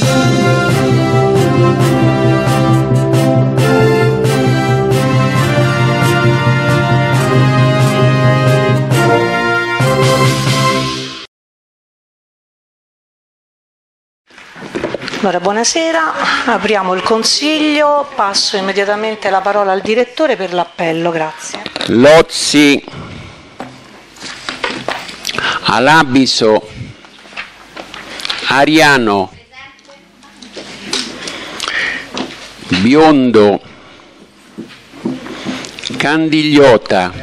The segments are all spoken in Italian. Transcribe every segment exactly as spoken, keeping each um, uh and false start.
Allora, buonasera, apriamo il Consiglio, passo immediatamente la parola al Direttore per l'appello, grazie. Lozzi, Alabiso, Ariano, Biondo, Candigliota,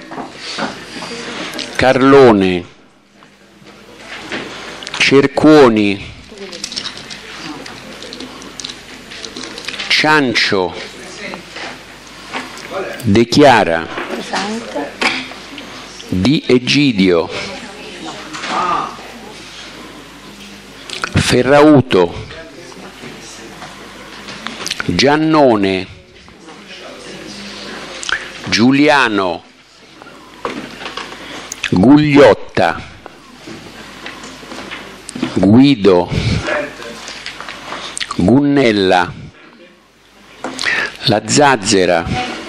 Carlone, Cercuoni, Ciancio, De Chiara, Di Egidio, Ferrauto, Giannone, Giuliano, Gugliotta, Guido, Gunnella, La Zazzera,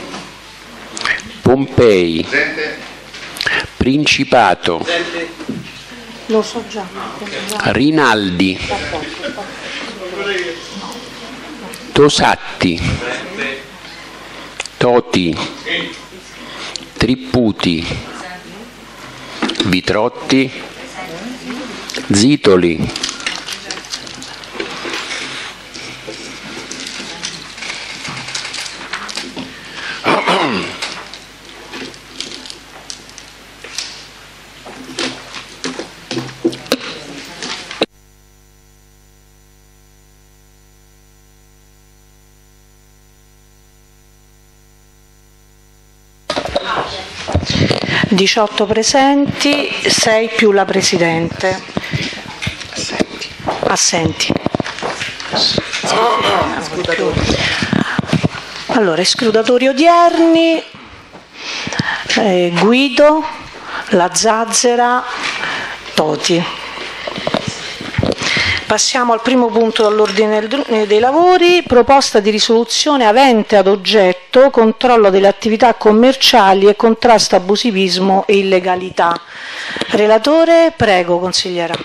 Pompei, Presente. Principato, Presente. Lo so già. Rinaldi, Tosatti, Presente. Toti, Tripputi, Vitrotti, Zitoli, diciotto presenti, sei più la Presidente. Assenti. Allora, scrutatori odierni, eh, Guido, La Zazzera, Toti. Passiamo al primo punto dell'ordine dei lavori, proposta di risoluzione avente ad oggetto controllo delle attività commerciali e contrasto abusivismo e illegalità. Relatore, prego, consigliera.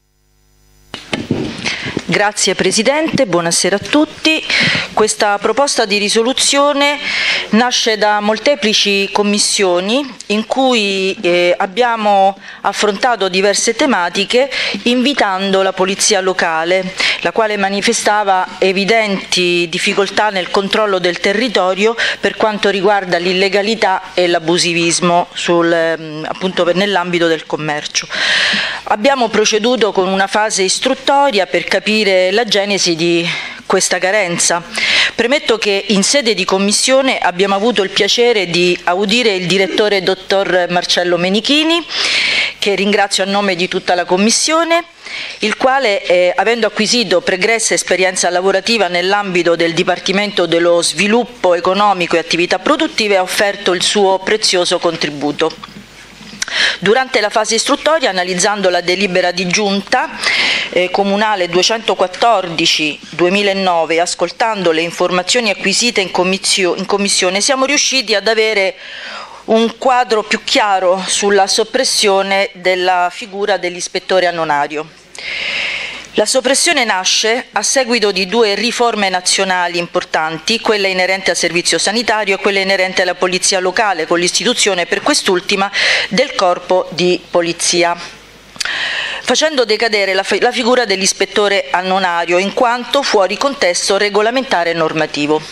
Grazie Presidente, buonasera a tutti. Questa proposta di risoluzione nasce da molteplici commissioni in cui eh, abbiamo affrontato diverse tematiche invitando la Polizia locale, la quale manifestava evidenti difficoltà nel controllo del territorio per quanto riguarda l'illegalità e l'abusivismo sul, eh, appunto nell'ambito del commercio. Abbiamo proceduto con una fase istruttoria per capire la genesi di questa carenza. Premetto che in sede di commissione abbiamo avuto il piacere di audire il direttore dottor Marcello Menichini, che ringrazio a nome di tutta la commissione, il quale, eh, avendo acquisito pregressa esperienza lavorativa nell'ambito del Dipartimento dello Sviluppo Economico e Attività Produttive, ha offerto il suo prezioso contributo. Durante la fase istruttoria, analizzando la delibera di giunta eh, comunale duecentoquattordici duemilanove e ascoltando le informazioni acquisite in, comissio, in commissione, siamo riusciti ad avere un quadro più chiaro sulla soppressione della figura dell'ispettore annonario. La soppressione nasce a seguito di due riforme nazionali importanti, quella inerente al servizio sanitario e quella inerente alla polizia locale, con l'istituzione per quest'ultima del corpo di polizia, facendo decadere la, la figura dell'ispettore annonario in quanto fuori contesto regolamentare e normativo.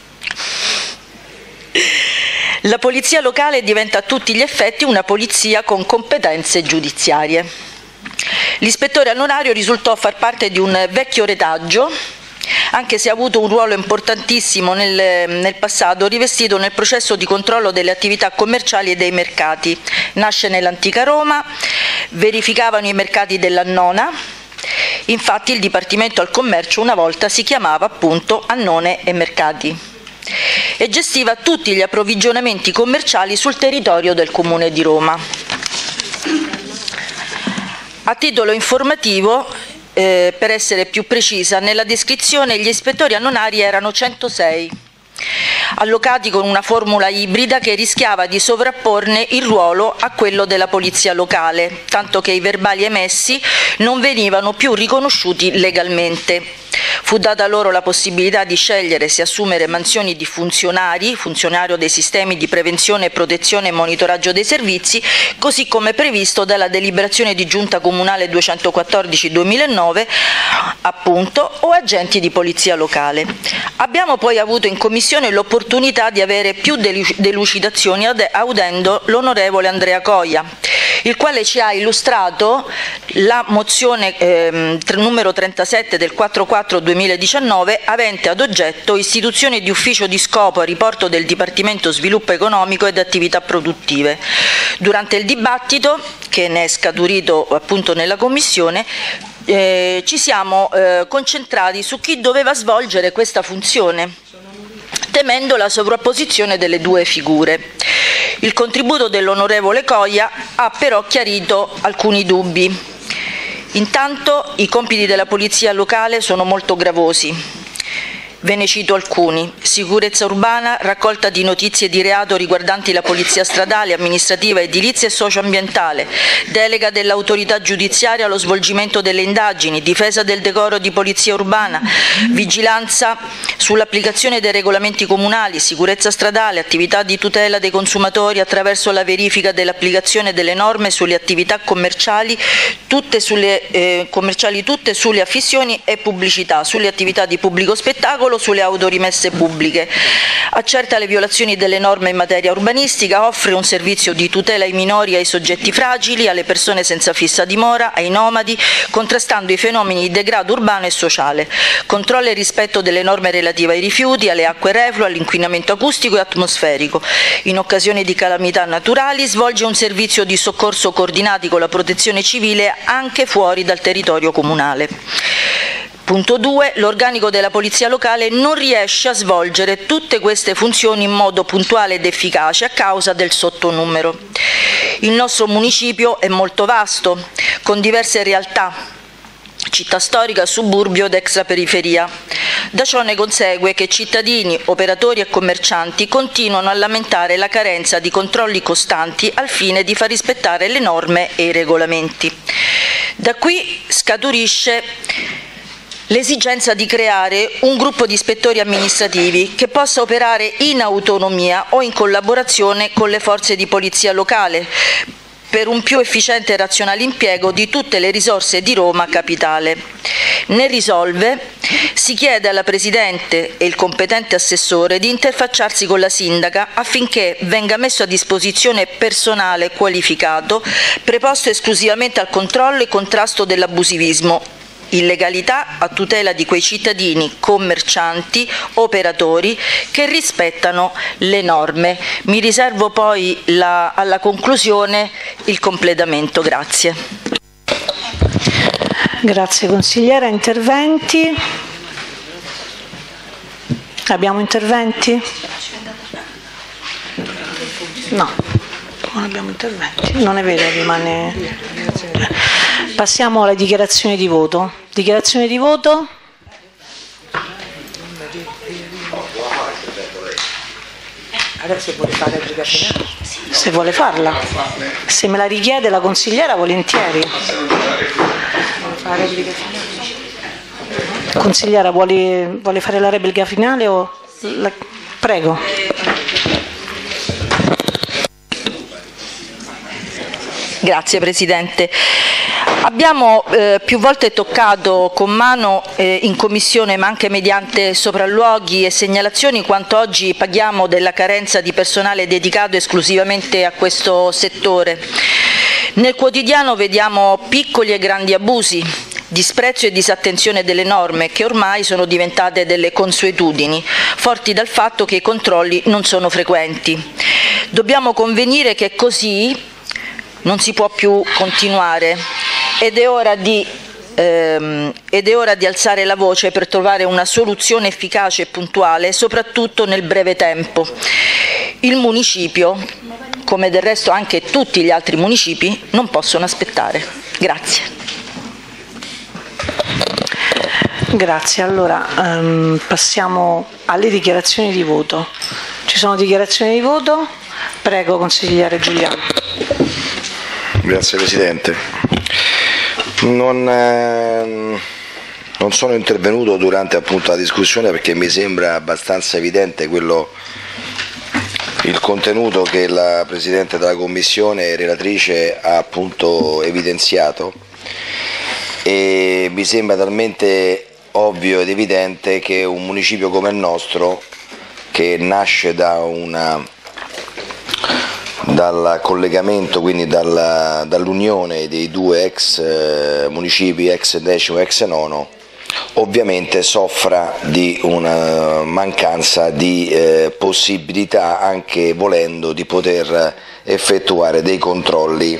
La polizia locale diventa a tutti gli effetti una polizia con competenze giudiziarie. L'ispettore annonario risultò far parte di un vecchio retaggio, anche se ha avuto un ruolo importantissimo nel, nel passato, rivestito nel processo di controllo delle attività commerciali e dei mercati. Nasce nell'antica Roma, verificavano i mercati dell'Annona, infatti il Dipartimento al Commercio una volta si chiamava appunto Annone e Mercati, e gestiva tutti gli approvvigionamenti commerciali sul territorio del Comune di Roma. A titolo informativo eh, per essere più precisa, nella descrizione gli ispettori annonari erano centosei, allocati con una formula ibrida che rischiava di sovrapporne il ruolo a quello della polizia locale, tanto che i verbali emessi non venivano più riconosciuti legalmente. Fu data loro la possibilità di scegliere se assumere mansioni di funzionari, funzionario dei sistemi di prevenzione, protezione e monitoraggio dei servizi, così come previsto dalla deliberazione di Giunta Comunale duecentoquattordici duemilanove, appunto, o agenti di polizia locale. Abbiamo poi avuto in Commissione l'opportunità di avere più delucidazioni audendo l'onorevole Andrea Coia, il quale ci ha illustrato la mozione eh, numero trentasette del quattro quattro duemiladiciannove avente ad oggetto istituzione di ufficio di scopo a riporto del Dipartimento Sviluppo Economico ed Attività Produttive. Durante il dibattito, che ne è scaturito appunto nella Commissione, eh, ci siamo eh, concentrati su chi doveva svolgere questa funzione, temendo la sovrapposizione delle due figure. Il contributo dell'onorevole Coia ha però chiarito alcuni dubbi. Intanto i compiti della polizia locale sono molto gravosi. Ve ne cito alcuni: sicurezza urbana, raccolta di notizie di reato riguardanti la polizia stradale, amministrativa, edilizia e socioambientale, delega dell'autorità giudiziaria allo svolgimento delle indagini, difesa del decoro di polizia urbana, vigilanza sull'applicazione dei regolamenti comunali, sicurezza stradale, attività di tutela dei consumatori attraverso la verifica dell'applicazione delle norme sulle attività commerciali, tutte sulle, eh, commerciali tutte sulle affissioni e pubblicità, sulle attività di pubblico spettacolo, sulle autorimesse pubbliche, accerta le violazioni delle norme in materia urbanistica, offre un servizio di tutela ai minori e ai soggetti fragili, alle persone senza fissa dimora, ai nomadi, contrastando i fenomeni di degrado urbano e sociale, controlla il rispetto delle norme relative ai rifiuti, alle acque reflue, all'inquinamento acustico e atmosferico. In occasione di calamità naturali svolge un servizio di soccorso coordinati con la protezione civile anche fuori dal territorio comunale. Punto due. L'organico della polizia locale non riesce a svolgere tutte queste funzioni in modo puntuale ed efficace a causa del sottonumero. Il nostro municipio è molto vasto, con diverse realtà, città storica, suburbio ed extraperiferia. Da ciò ne consegue che cittadini, operatori e commercianti continuano a lamentare la carenza di controlli costanti al fine di far rispettare le norme e i regolamenti. Da qui scaturisce l'esigenza di creare un gruppo di ispettori amministrativi che possa operare in autonomia o in collaborazione con le forze di polizia locale per un più efficiente e razionale impiego di tutte le risorse di Roma Capitale. Ne risolve, si chiede alla Presidente e il competente assessore di interfacciarsi con la Sindaca affinché venga messo a disposizione personale qualificato preposto esclusivamente al controllo e contrasto dell'abusivismo, illegalità a tutela di quei cittadini, commercianti, operatori che rispettano le norme. Mi riservo poi la, alla conclusione il completamento. Grazie. Grazie consigliera. Interventi? Abbiamo interventi? No, non abbiamo interventi. Non è vero, rimane... Passiamo alle dichiarazioni di voto. Dichiarazione di voto? Adesso vuole fare la finale? Se vuole farla. Se me la richiede la consigliera, volentieri. Consigliera, vuole, vuole fare la replica finale o la... Prego. Grazie Presidente. Abbiamo eh, più volte toccato con mano eh, in Commissione, ma anche mediante sopralluoghi e segnalazioni, quanto oggi paghiamo della carenza di personale dedicato esclusivamente a questo settore. Nel quotidiano vediamo piccoli e grandi abusi, disprezzo e disattenzione delle norme che ormai sono diventate delle consuetudini, forti dal fatto che i controlli non sono frequenti. Dobbiamo convenire che così non si può più continuare ed è ora di, ehm, ed è ora di alzare la voce per trovare una soluzione efficace e puntuale, soprattutto nel breve tempo. Il municipio, come del resto anche tutti gli altri municipi, non possono aspettare. Grazie. Grazie, allora um, passiamo alle dichiarazioni di voto. Ci sono dichiarazioni di voto? Prego, consigliere Giuliano. Grazie Presidente. Non, eh, non sono intervenuto durante appunto la discussione perché mi sembra abbastanza evidente quello, il contenuto che la Presidente della Commissione e relatrice ha appunto evidenziato, e mi sembra talmente ovvio ed evidente che un municipio come il nostro, che nasce da una, dal collegamento, quindi dalla, dall'unione dei due ex eh, municipi, ex decimo e ex nono, ovviamente soffra di una mancanza di eh, possibilità, anche volendo, di poter effettuare dei controlli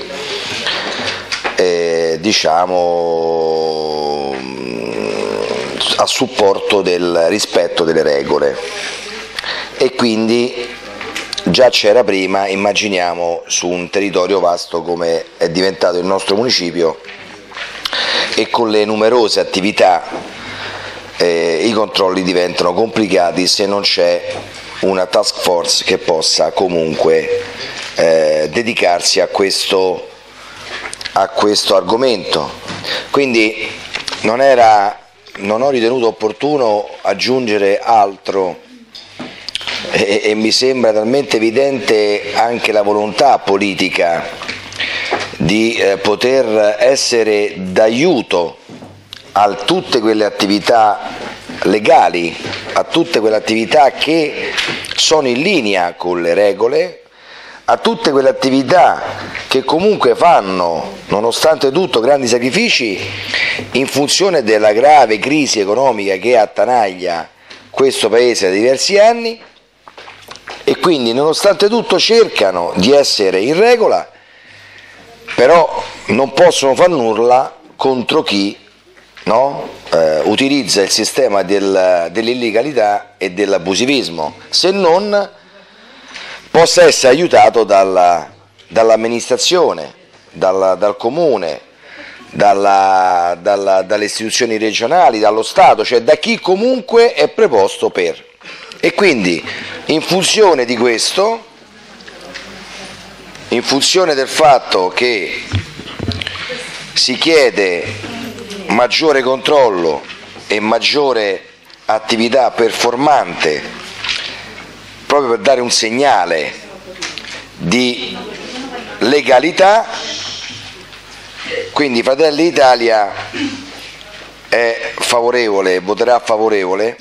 eh, diciamo a supporto del rispetto delle regole, e quindi già c'era prima, immaginiamo su un territorio vasto come è diventato il nostro municipio, e con le numerose attività eh, i controlli diventano complicati se non c'è una task force che possa comunque eh, dedicarsi a questo, a questo argomento. Quindi non era Non ho ritenuto opportuno aggiungere altro, e, e mi sembra talmente evidente anche la volontà politica di eh, poter essere d'aiuto a tutte quelle attività legali, a tutte quelle attività che sono in linea con le regole, a tutte quelle attività che comunque fanno, nonostante tutto, grandi sacrifici in funzione della grave crisi economica che attanaglia questo Paese da diversi anni, e quindi nonostante tutto cercano di essere in regola, però non possono far nulla contro chi no, eh, utilizza il sistema del, dell'illegalità e dell'abusivismo, se non possa essere aiutato dalla, dall'amministrazione, dal, dal comune, dalla, dalla, dalle istituzioni regionali, dallo Stato, cioè da chi comunque è preposto per. E quindi in funzione di questo, in funzione del fatto che si chiede maggiore controllo e maggiore attività performante, proprio per dare un segnale di legalità, quindi Fratelli d'Italia è favorevole, voterà favorevole,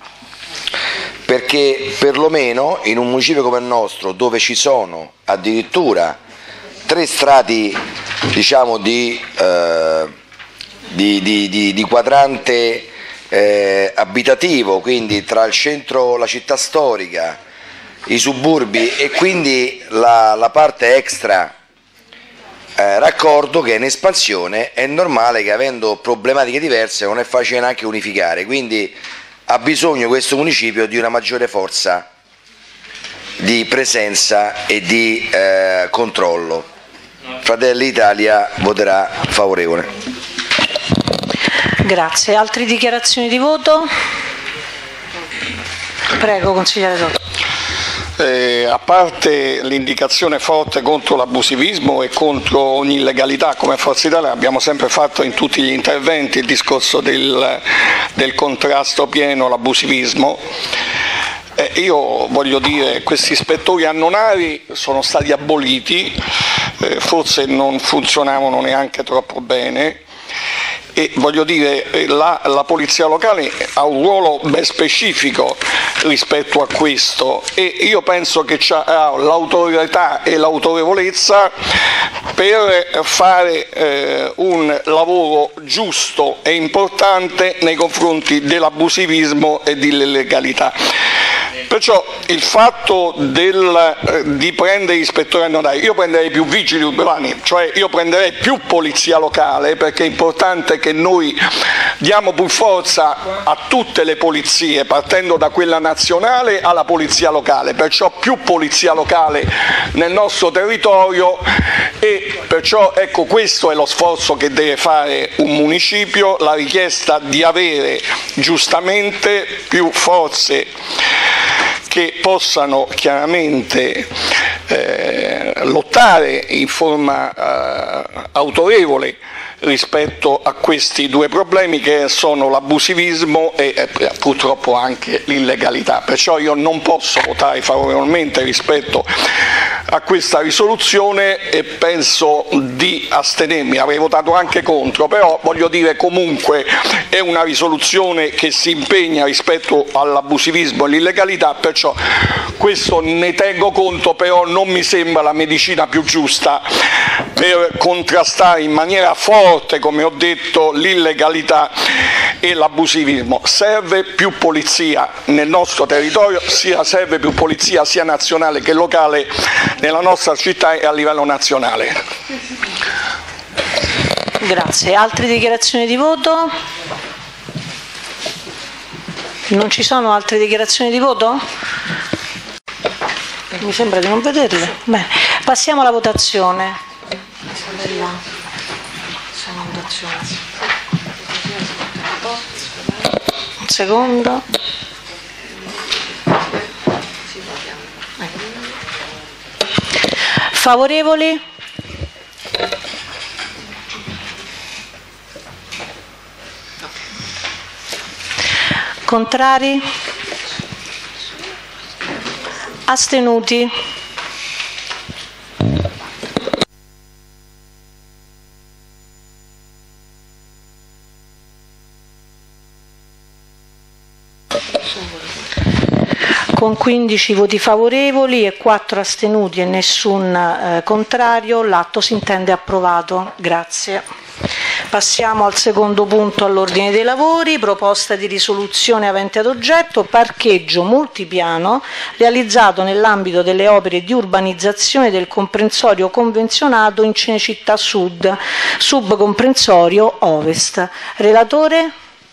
perché perlomeno in un municipio come il nostro, dove ci sono addirittura tre strati, diciamo, di, eh, di, di, di, di quadrante eh, abitativo, quindi tra il centro, la città storica, i suburbi e quindi la, la parte extra eh, raccordo che è in espansione, è normale che avendo problematiche diverse non è facile neanche unificare, quindi ha bisogno questo municipio di una maggiore forza di presenza e di eh, controllo. Fratelli d'Italia voterà favorevole. Grazie. Altre dichiarazioni di voto? Prego, consigliere Toto. Eh, a parte l'indicazione forte contro l'abusivismo e contro ogni illegalità, come Forza Italia abbiamo sempre fatto in tutti gli interventi il discorso del, del contrasto pieno all'abusivismo, eh, io voglio dire, questi ispettori annonari sono stati aboliti, eh, forse non funzionavano neanche troppo bene, e voglio dire, la, la polizia locale ha un ruolo ben specifico rispetto a questo, e io penso che ha l'autorità e l'autorevolezza per fare eh, un lavoro giusto e importante nei confronti dell'abusivismo e dell'illegalità. Perciò il fatto del, eh, di prendere ispettori notai, io prenderei più vigili urbani, cioè io prenderei più polizia locale, perché è importante che noi diamo più forza a tutte le polizie, partendo da quella nazionale alla polizia locale, perciò più polizia locale nel nostro territorio, e perciò ecco, questo è lo sforzo che deve fare un municipio, la richiesta di avere giustamente più forze che possano chiaramente eh, lottare in forma eh, autorevole rispetto a questi due problemi, che sono l'abusivismo e eh, purtroppo anche l'illegalità. Perciò io non posso votare favorevolmente rispetto a questa risoluzione e penso di astenermi. Avrei votato anche contro, però voglio dire, comunque è una risoluzione che si impegna rispetto all'abusivismo e all'illegalità, perciò questo ne tengo conto, però non mi sembra la medicina più giusta per contrastare in maniera forte, come ho detto, l'illegalità e l'abusivismo. Serve più polizia nel nostro territorio, sia, serve più polizia sia nazionale che locale nella nostra città e a livello nazionale. Grazie. Altre dichiarazioni di voto? Non ci sono altre dichiarazioni di voto? Mi sembra di non vederle. Bene. Passiamo alla votazione. Un secondo. Favorevoli? Contrari? Astenuti? Con quindici voti favorevoli e quattro astenuti e nessun eh, contrario, l'atto si intende approvato. Grazie. Passiamo al secondo punto all'ordine dei lavori, proposta di risoluzione avente ad oggetto parcheggio multipiano realizzato nell'ambito delle opere di urbanizzazione del comprensorio convenzionato in Cinecittà Sud, subcomprensorio Ovest. Relatore?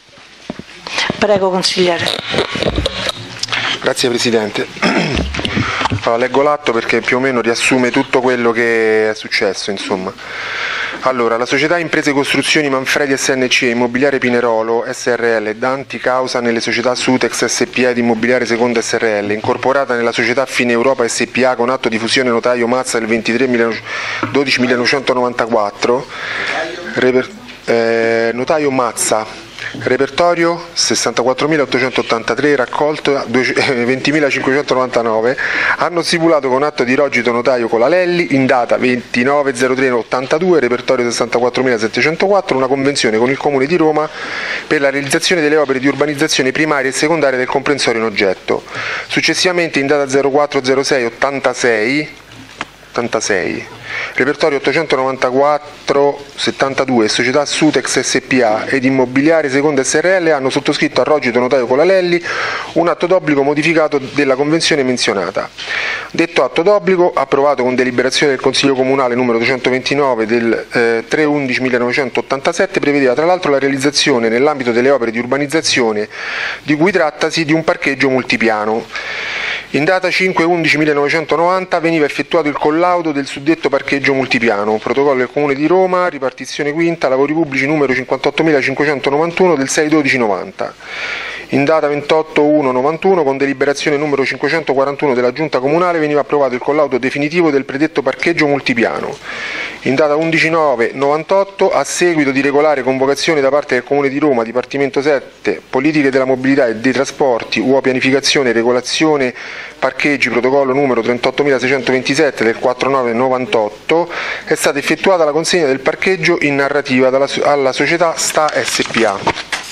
Prego, consigliere. Grazie Presidente. Allora, leggo l'atto perché più o meno riassume tutto quello che è successo, insomma. Allora, la società Imprese Costruzioni Manfredi S N C e Immobiliare Pinerolo S R L, danti causa nelle società Sutex S P A ed Immobiliare Seconda S R L, incorporata nella società Fine Europa S P A con atto di fusione notaio Mazza del ventitré dodici millenovecentonovantaquattro, reper, eh, notaio Mazza, repertorio sessantaquattromilaottocentottantatré, raccolto ventimilacinquecentonovantanove, hanno stipulato con atto di Rogito Notaio Colalelli in data ventinove zero tre ottantadue, repertorio sessantaquattromilasettecentoquattro, una convenzione con il Comune di Roma per la realizzazione delle opere di urbanizzazione primaria e secondaria del comprensorio in oggetto. Successivamente in data zero quattro zero sei ottantasei ottantasei, repertorio ottocentonovantaquattro settantadue, società Sutex S P A ed Immobiliare Seconda S R L hanno sottoscritto a Rogito Notaio Colalelli un atto d'obbligo modificato della convenzione menzionata. Detto atto d'obbligo, approvato con deliberazione del Consiglio Comunale numero duecentoventinove del eh, tre undici millenovecentottantasette, prevedeva tra l'altro la realizzazione nell'ambito delle opere di urbanizzazione di cui trattasi di un parcheggio multipiano. In data cinque undici millenovecentonovanta veniva effettuato il collaudo del suddetto parcheggio multipiano, protocollo del Comune di Roma, ripartizione quinta, lavori pubblici numero cinquantottomilacinquecentonovantuno del sei dodici novanta. In data ventotto uno novantuno, con deliberazione numero cinquecentoquarantuno della Giunta Comunale, veniva approvato il collaudo definitivo del predetto parcheggio multipiano. In data undici nove novantotto, a seguito di regolare convocazione da parte del Comune di Roma, Dipartimento sette, Politiche della Mobilità e dei Trasporti, U O Pianificazione e Regolazione Parcheggi, protocollo numero trentottomilaseicentoventisette del quattro nove novantotto, è stata effettuata la consegna del parcheggio in narrativa dalla, alla società Sta S P A.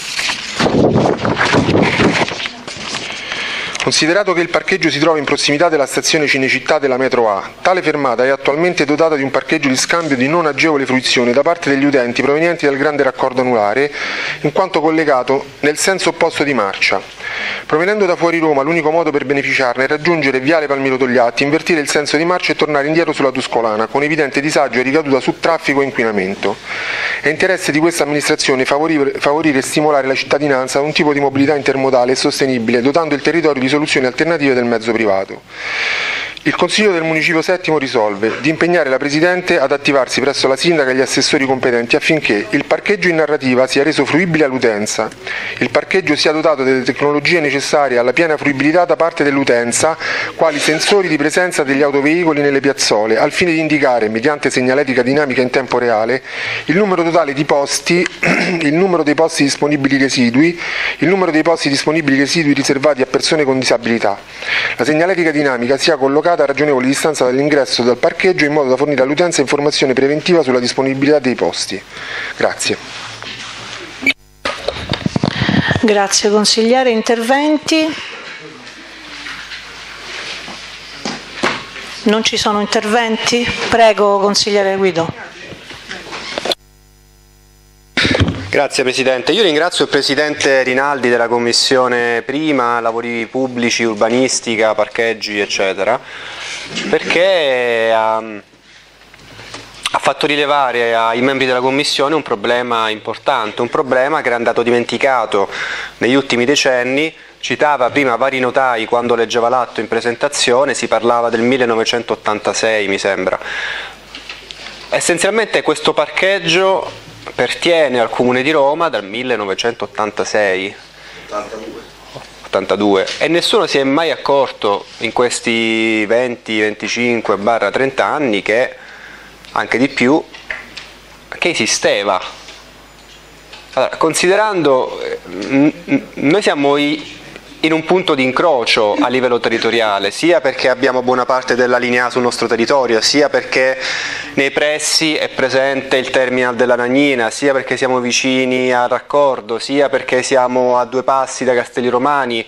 Considerato che il parcheggio si trova in prossimità della stazione Cinecittà della metro A, tale fermata è attualmente dotata di un parcheggio di scambio di non agevole fruizione da parte degli utenti provenienti dal grande raccordo anulare, in quanto collegato nel senso opposto di marcia. Provenendo da fuori Roma, l'unico modo per beneficiarne è raggiungere Viale Palmiro Togliatti, invertire il senso di marcia e tornare indietro sulla Tuscolana, con evidente disagio e ricaduta su traffico e inquinamento. È interesse di questa amministrazione favorire, favorire e stimolare la cittadinanza a un tipo di mobilità intermodale e sostenibile, dotando il territorio di soluzioni alternative del mezzo privato. Il Consiglio del Municipio settimo risolve di impegnare la Presidente ad attivarsi presso la Sindaca e gli assessori competenti affinché il parcheggio in narrativa sia reso fruibile all'utenza, il parcheggio sia dotato delle tecnologie necessarie alla piena fruibilità da parte dell'utenza, quali sensori di presenza degli autoveicoli nelle piazzole, al fine di indicare, mediante segnaletica dinamica in tempo reale, il numero totale di posti, il numero dei posti disponibili residui, il numero dei posti disponibili residui riservati a persone con disabilità. La segnaletica dinamica sia collocata a ragionevole distanza dall'ingresso del parcheggio in modo da fornire all'utenza informazione preventiva sulla disponibilità dei posti. Grazie. Grazie consigliere. Interventi? Non ci sono interventi? Prego consigliere Guido. Grazie Presidente. Io ringrazio il Presidente Rinaldi della Commissione Prima, Lavori Pubblici, Urbanistica, Parcheggi, eccetera, perché ha, ha fatto rilevare ai membri della Commissione un problema importante, un problema che era andato dimenticato negli ultimi decenni. Citava prima vari notai quando leggeva l'atto in presentazione, si parlava del millenovecentottantasei mi sembra. Essenzialmente questo parcheggio pertiene al Comune di Roma dal millenovecentottantasei ottantadue e nessuno si è mai accorto in questi venti venticinque trenta anni che, anche di più, che esisteva. Allora, considerando, noi siamo i in un punto di incrocio a livello territoriale, sia perché abbiamo buona parte della linea sul nostro territorio, sia perché nei pressi è presente il terminal della Nagnina, sia perché siamo vicini al raccordo, sia perché siamo a due passi da Castelli Romani,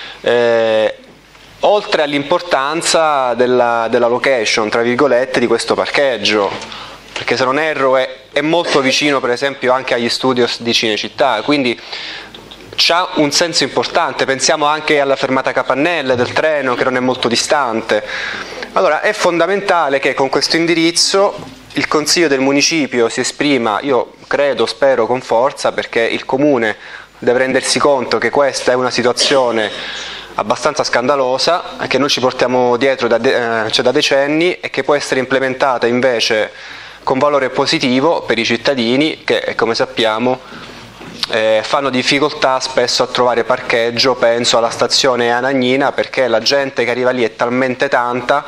eh, oltre all'importanza della, della location, tra virgolette, di questo parcheggio, perché se non erro è, è molto vicino per esempio anche agli studios di Cinecittà, quindi c'ha un senso importante. Pensiamo anche alla fermata Capannelle del treno, che non è molto distante. Allora è fondamentale che con questo indirizzo il Consiglio del Municipio si esprima, io credo, spero con forza, perché il Comune deve rendersi conto che questa è una situazione abbastanza scandalosa, che noi ci portiamo dietro da, de- cioè da decenni e che può essere implementata invece con valore positivo per i cittadini che, come sappiamo, Eh, fanno difficoltà spesso a trovare parcheggio. Penso alla stazione Anagnina, perché la gente che arriva lì è talmente tanta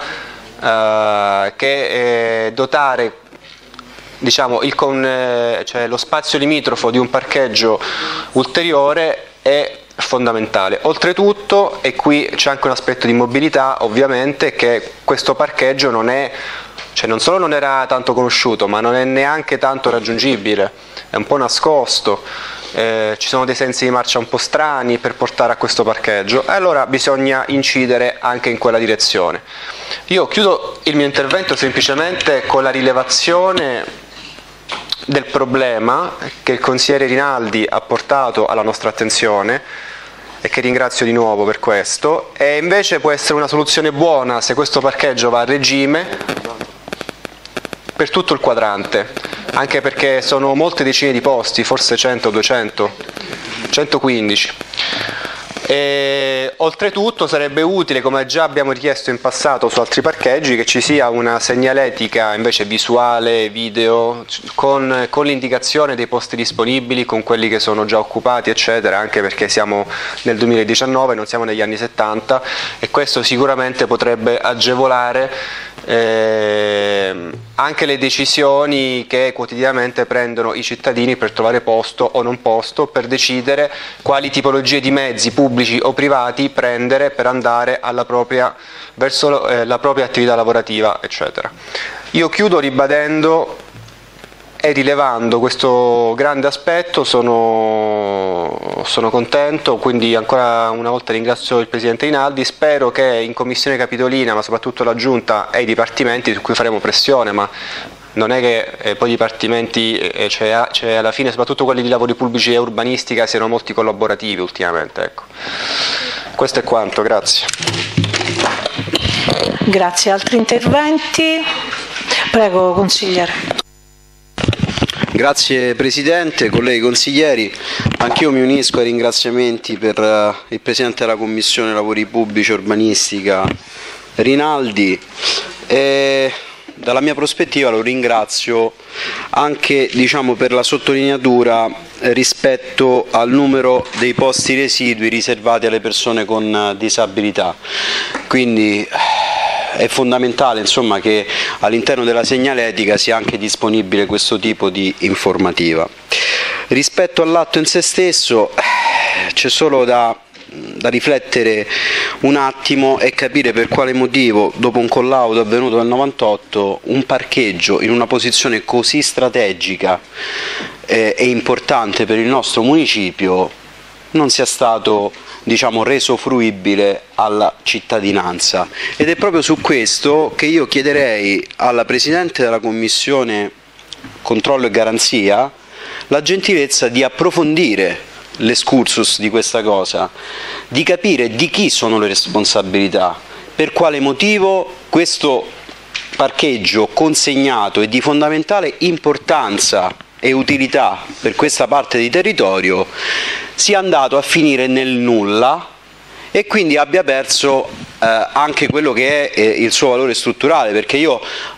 eh, che eh, dotare diciamo, il con, eh, cioè lo spazio limitrofo di un parcheggio ulteriore è fondamentale. Oltretutto, e qui c'è anche un aspetto di mobilità ovviamente, che questo parcheggio non è, cioè non solo non era tanto conosciuto, ma non è neanche tanto raggiungibile, è un po' nascosto. Eh, ci sono dei sensi di marcia un po' strani per portare a questo parcheggio, e allora bisogna incidere anche in quella direzione. Io chiudo il mio intervento semplicemente con la rilevazione del problema che il consigliere Rinaldi ha portato alla nostra attenzione e che ringrazio di nuovo per questo, e invece può essere una soluzione buona se questo parcheggio va a regime per tutto il quadrante, anche perché sono molte decine di posti, forse cento, duecento, centoquindici. E, oltretutto sarebbe utile, come già abbiamo richiesto in passato su altri parcheggi, che ci sia una segnaletica invece visuale, video, con, con l'indicazione dei posti disponibili, con quelli che sono già occupati, eccetera, anche perché siamo nel duemiladiciannove, non siamo negli anni settanta, e questo sicuramente potrebbe agevolare eh, anche le decisioni che quotidianamente prendono i cittadini per trovare posto o non posto, per decidere quali tipologie di mezzi pubblici o privati prendere per andare alla propria, verso eh, la propria attività lavorativa, eccetera. Io chiudo ribadendo e rilevando questo grande aspetto, sono, sono contento, quindi ancora una volta ringrazio il Presidente Rinaldi, spero che in Commissione Capitolina, ma soprattutto la Giunta e i dipartimenti, su cui faremo pressione, ma non è che eh, poi i dipartimenti, eh, cioè, cioè alla fine soprattutto quelli di lavori pubblici e urbanistica, siano molti collaborativi ultimamente, ecco. Questo è quanto, grazie. Grazie. Altri interventi? Prego, consigliere. Grazie Presidente, colleghi consiglieri, anch'io mi unisco ai ringraziamenti per uh, il Presidente della Commissione Lavori Pubblici e Urbanistica Rinaldi e dalla mia prospettiva lo ringrazio anche, diciamo, per la sottolineatura rispetto al numero dei posti residui riservati alle persone con uh, disabilità. Quindi è fondamentale, insomma, che all'interno della segnaletica sia anche disponibile questo tipo di informativa. Rispetto all'atto in se stesso c'è solo da, da riflettere un attimo e capire per quale motivo, dopo un collaudo avvenuto nel novantotto, un parcheggio in una posizione così strategica eh, e importante per il nostro municipio non sia stato, diciamo, reso fruibile alla cittadinanza. Ed è proprio su questo che io chiederei alla Presidente della Commissione Controllo e Garanzia la gentilezza di approfondire l'escursus di questa cosa, di capire di chi sono le responsabilità, per quale motivo questo parcheggio consegnato e di fondamentale importanza e utilità per questa parte di territorio sia andato a finire nel nulla e quindi abbia perso eh, anche quello che è eh, il suo valore strutturale, perché io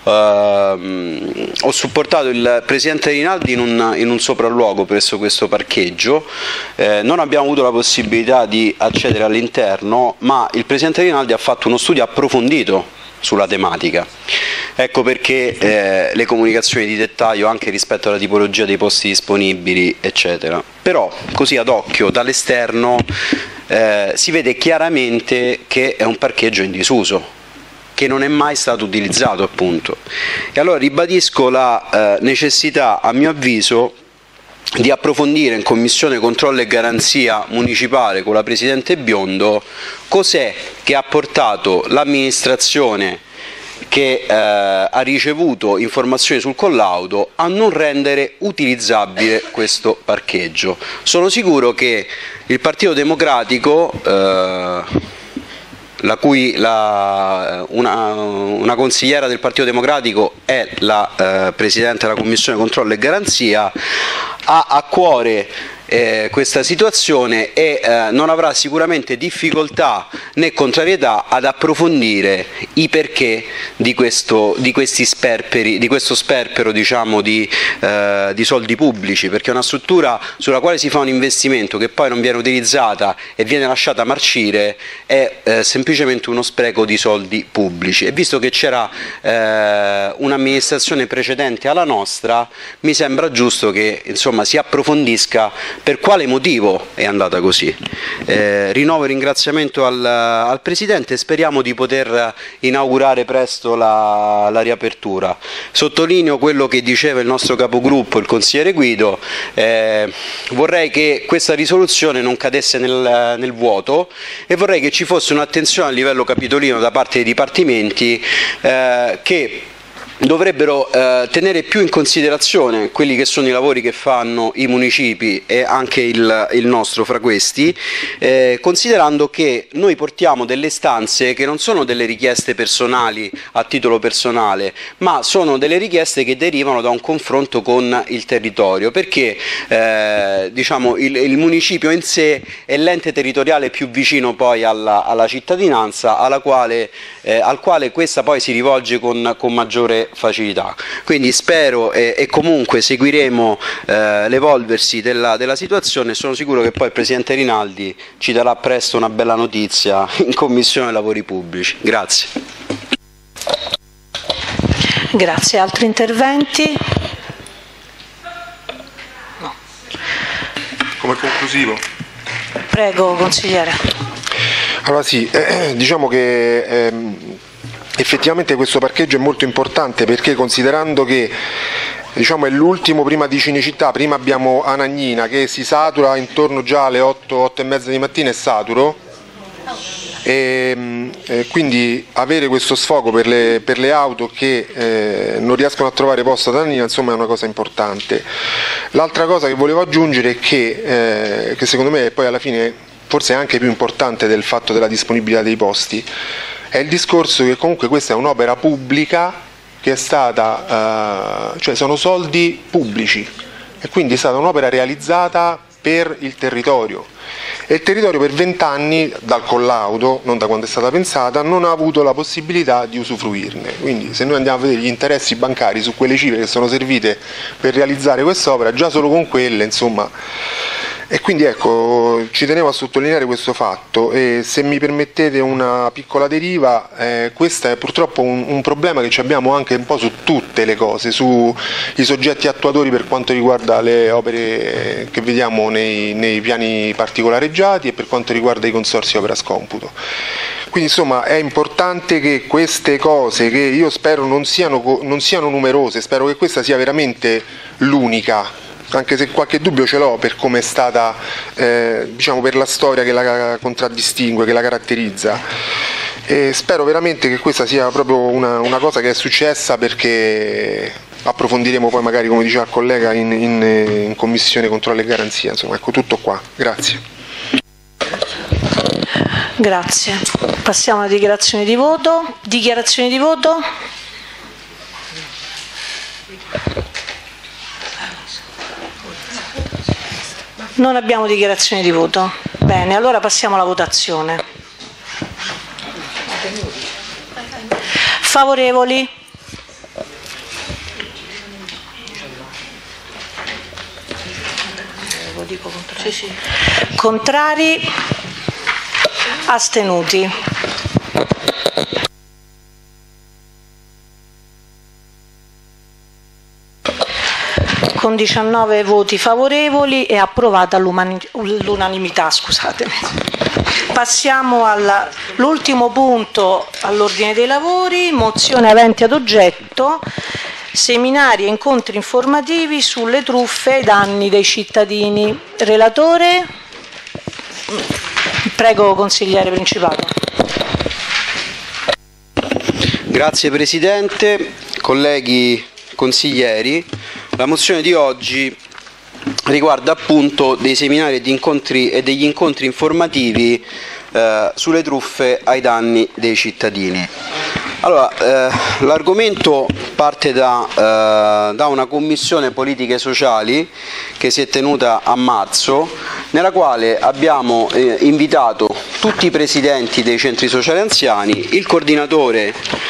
eh, ho supportato il Presidente Rinaldi in un, in un sopralluogo presso questo parcheggio, eh, non abbiamo avuto la possibilità di accedere all'interno, ma il Presidente Rinaldi ha fatto uno studio approfondito sulla tematica. Ecco perché eh, le comunicazioni di dettaglio anche rispetto alla tipologia dei posti disponibili, eccetera. Però così ad occhio dall'esterno eh, si vede chiaramente che è un parcheggio in disuso, che non è mai stato utilizzato, appunto. E allora ribadisco la eh, necessità, a mio avviso, di approfondire in Commissione Controllo e Garanzia Municipale con la Presidente Biondo cos'è che ha portato l'amministrazione che eh, ha ricevuto informazioni sul collaudo a non rendere utilizzabile questo parcheggio. Sono sicuro che il Partito Democratico, eh, la cui la, una, una consigliera del Partito Democratico è la eh, Presidente della Commissione Controllo e Garanzia, ha a cuore eh, questa situazione e eh, non avrà sicuramente difficoltà né contrarietà ad approfondire i perché di questo, di questi sperperi, di questo sperpero, diciamo, di, eh, di soldi pubblici, perché una struttura sulla quale si fa un investimento che poi non viene utilizzata e viene lasciata marcire è eh, semplicemente uno spreco di soldi pubblici. E visto che c'era eh, un'amministrazione precedente alla nostra, mi sembra giusto che, insomma, si approfondisca per quale motivo è andata così. Eh, rinnovo il ringraziamento al, al Presidente e speriamo di poter inaugurare presto la, la riapertura. Sottolineo quello che diceva il nostro capogruppo, il consigliere Guido, eh, vorrei che questa risoluzione non cadesse nel, nel vuoto e vorrei che ci fosse un'attenzione a livello capitolino da parte dei dipartimenti eh, che dovrebbero eh, tenere più in considerazione quelli che sono i lavori che fanno i municipi e anche il, il nostro fra questi, eh, considerando che noi portiamo delle istanze che non sono delle richieste personali a titolo personale, ma sono delle richieste che derivano da un confronto con il territorio, perché eh, diciamo, il, il municipio in sé è l'ente territoriale più vicino poi alla, alla cittadinanza, alla quale, eh, al quale questa poi si rivolge con, con maggiore facilità. Quindi spero e, e comunque seguiremo eh, l'evolversi della, della situazione e sono sicuro che poi il Presidente Rinaldi ci darà presto una bella notizia in Commissione Lavori Pubblici. Grazie. Grazie. Altri interventi? No. Come conclusivo? Prego, consigliere. Allora sì, eh, diciamo che ehm, effettivamente questo parcheggio è molto importante, perché considerando che, diciamo, è l'ultimo prima di Cinecittà, prima abbiamo Anagnina che si satura intorno già alle otto, otto e mezza di mattina, è saturo, e, e quindi avere questo sfogo per le, per le auto che eh, non riescono a trovare posto ad Anagnina, insomma, è una cosa importante. L'altra cosa che volevo aggiungere è che, eh, che secondo me poi alla fine forse anche più importante del fatto della disponibilità dei posti, è il discorso che comunque questa è un'opera pubblica che è stata, eh, cioè sono soldi pubblici e quindi è stata un'opera realizzata per il territorio. E il territorio per vent'anni, dal collaudo, non da quando è stata pensata, non ha avuto la possibilità di usufruirne. Quindi se noi andiamo a vedere gli interessi bancari su quelle cifre che sono servite per realizzare quest'opera, già solo con quelle, insomma... E quindi ecco, ci tenevo a sottolineare questo fatto e se mi permettete una piccola deriva, eh, questo è purtroppo un, un problema che abbiamo anche un po' su tutte le cose, sui soggetti attuatori per quanto riguarda le opere che vediamo nei, nei piani particolareggiati e per quanto riguarda i consorzi opera scomputo. Quindi insomma è importante che queste cose, che io spero non siano, non siano numerose, spero che questa sia veramente l'unica, anche se qualche dubbio ce l'ho per come è stata, eh, diciamo, per la storia che la contraddistingue, che la caratterizza, e spero veramente che questa sia proprio una, una cosa che è successa, perché approfondiremo poi magari, come diceva il collega, in, in, in Commissione Controllo e Garanzia. Insomma, ecco, tutto qua. Grazie. Grazie. Passiamo alla dichiarazione di voto. Dichiarazione di voto? Non abbiamo dichiarazione di voto. Bene, allora passiamo alla votazione. Favorevoli? Sì, sì. Contrari? Astenuti? Con diciannove voti favorevoli è approvata all'unanimità. Scusatemi. Passiamo all'ultimo punto all'ordine dei lavori, mozione avente ad oggetto seminari e incontri informativi sulle truffe ai danni dei cittadini. Relatore? Prego, consigliere Principato. Grazie Presidente, colleghi consiglieri. La mozione di oggi riguarda appunto dei seminari ed incontri e degli incontri informativi eh, sulle truffe ai danni dei cittadini. Allora, eh, l'argomento parte da, eh, da una commissione politiche sociali che si è tenuta a marzo, nella quale abbiamo eh, invitato tutti i presidenti dei centri sociali anziani, il coordinatore,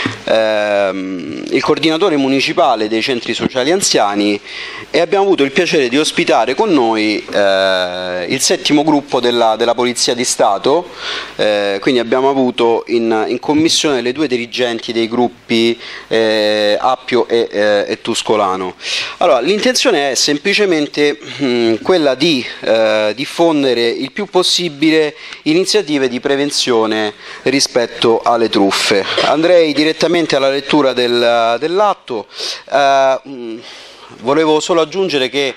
ehm, il coordinatore municipale dei centri sociali anziani, e abbiamo avuto il piacere di ospitare con noi eh, il settimo gruppo della, della Polizia di Stato, eh, quindi abbiamo avuto in, in commissione le due dirigenti dei gruppi eh, Appio e, eh, e Tuscolano. Allora, l'intenzione è semplicemente mh, quella di eh, diffondere il più possibile iniziative di prevenzione rispetto alle truffe. Andrei direttamente alla lettura del, dell'atto. Eh, volevo solo aggiungere che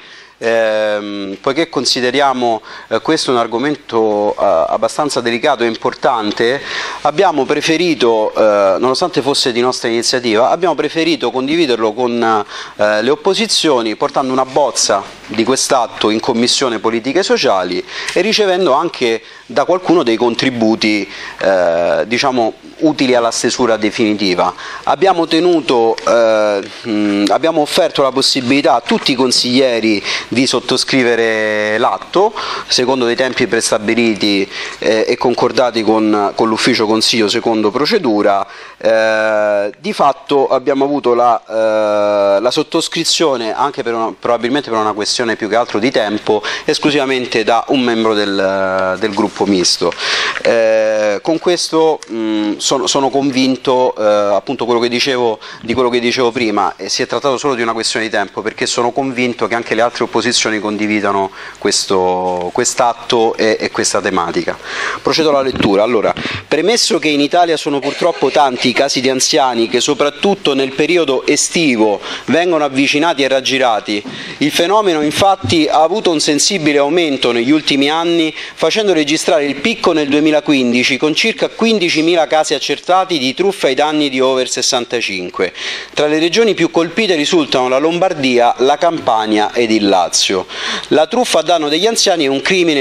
Eh, poiché consideriamo eh, questo un argomento eh, abbastanza delicato e importante, abbiamo preferito, eh, nonostante fosse di nostra iniziativa, abbiamo preferito condividerlo con eh, le opposizioni, portando una bozza di quest'atto in Commissione Politiche Sociali e ricevendo anche da qualcuno dei contributi eh, diciamo utili alla stesura definitiva. Abbiamo tenuto, eh, mh, abbiamo offerto la possibilità a tutti i consiglieri di sottoscrivere l'atto secondo dei tempi prestabiliti eh, e concordati con, con l'ufficio consiglio secondo procedura. Eh, di fatto abbiamo avuto la, eh, la sottoscrizione, anche per una, probabilmente per una questione più che altro di tempo, esclusivamente da un membro del, del gruppo misto. Eh, con questo mh, sono, sono convinto eh, appunto quello che dicevo, di quello che dicevo prima, e si è trattato solo di una questione di tempo, perché sono convinto che anche le altre opposizioni condividano questo quest'atto e, e questa tematica. Procedo alla lettura. Allora, premesso che in Italia sono purtroppo tanti i casi di anziani che soprattutto nel periodo estivo vengono avvicinati e raggirati, il fenomeno infatti ha avuto un sensibile aumento negli ultimi anni, facendo registrare il picco nel duemilaquindici con circa quindicimila casi accertati di truffe ai danni di over sessantacinque. Tra le regioni più colpite risultano la Lombardia, la Campania ed il Lazio. La truffa a danno degli anziani è un crimine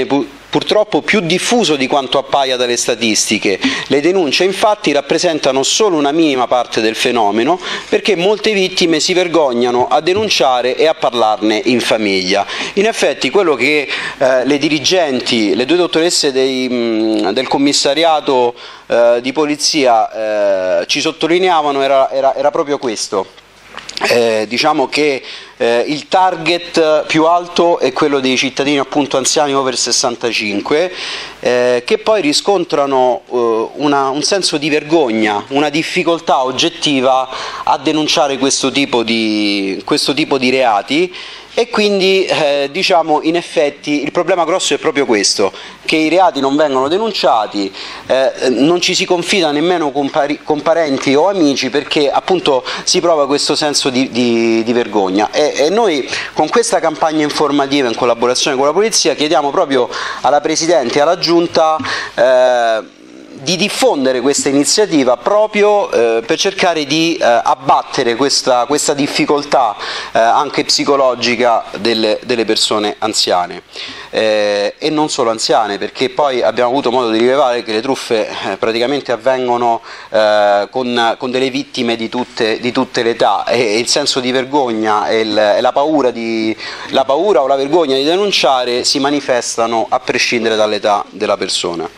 purtroppo più diffuso di quanto appaia dalle statistiche. Le denunce infatti rappresentano solo una minima parte del fenomeno, perché molte vittime si vergognano a denunciare e a parlarne in famiglia. In effetti quello che eh, le dirigenti, le due dottoresse dei, mh, del commissariato eh, di polizia eh, ci sottolineavano era, era, era proprio questo. Eh, diciamo che eh, il target più alto è quello dei cittadini appunto anziani over sessantacinque, eh, che poi riscontrano eh, una, un senso di vergogna, una difficoltà oggettiva a denunciare questo tipo di, questo tipo di reati. E quindi eh, diciamo in effetti il problema grosso è proprio questo, che i reati non vengono denunciati, eh, non ci si confida nemmeno con, pari, con parenti o amici, perché appunto si prova questo senso di, di, di vergogna. E, e noi con questa campagna informativa in collaborazione con la polizia chiediamo proprio alla Presidente e alla Giunta eh, di diffondere questa iniziativa proprio eh, per cercare di eh, abbattere questa, questa difficoltà eh, anche psicologica delle, delle persone anziane, eh, e non solo anziane, perché poi abbiamo avuto modo di rilevare che le truffe eh, praticamente avvengono eh, con, con delle vittime di tutte, di tutte le età, e, e il senso di vergogna e, il, e la, paura di, la paura o la vergogna di denunciare si manifestano a prescindere dall'età della persona.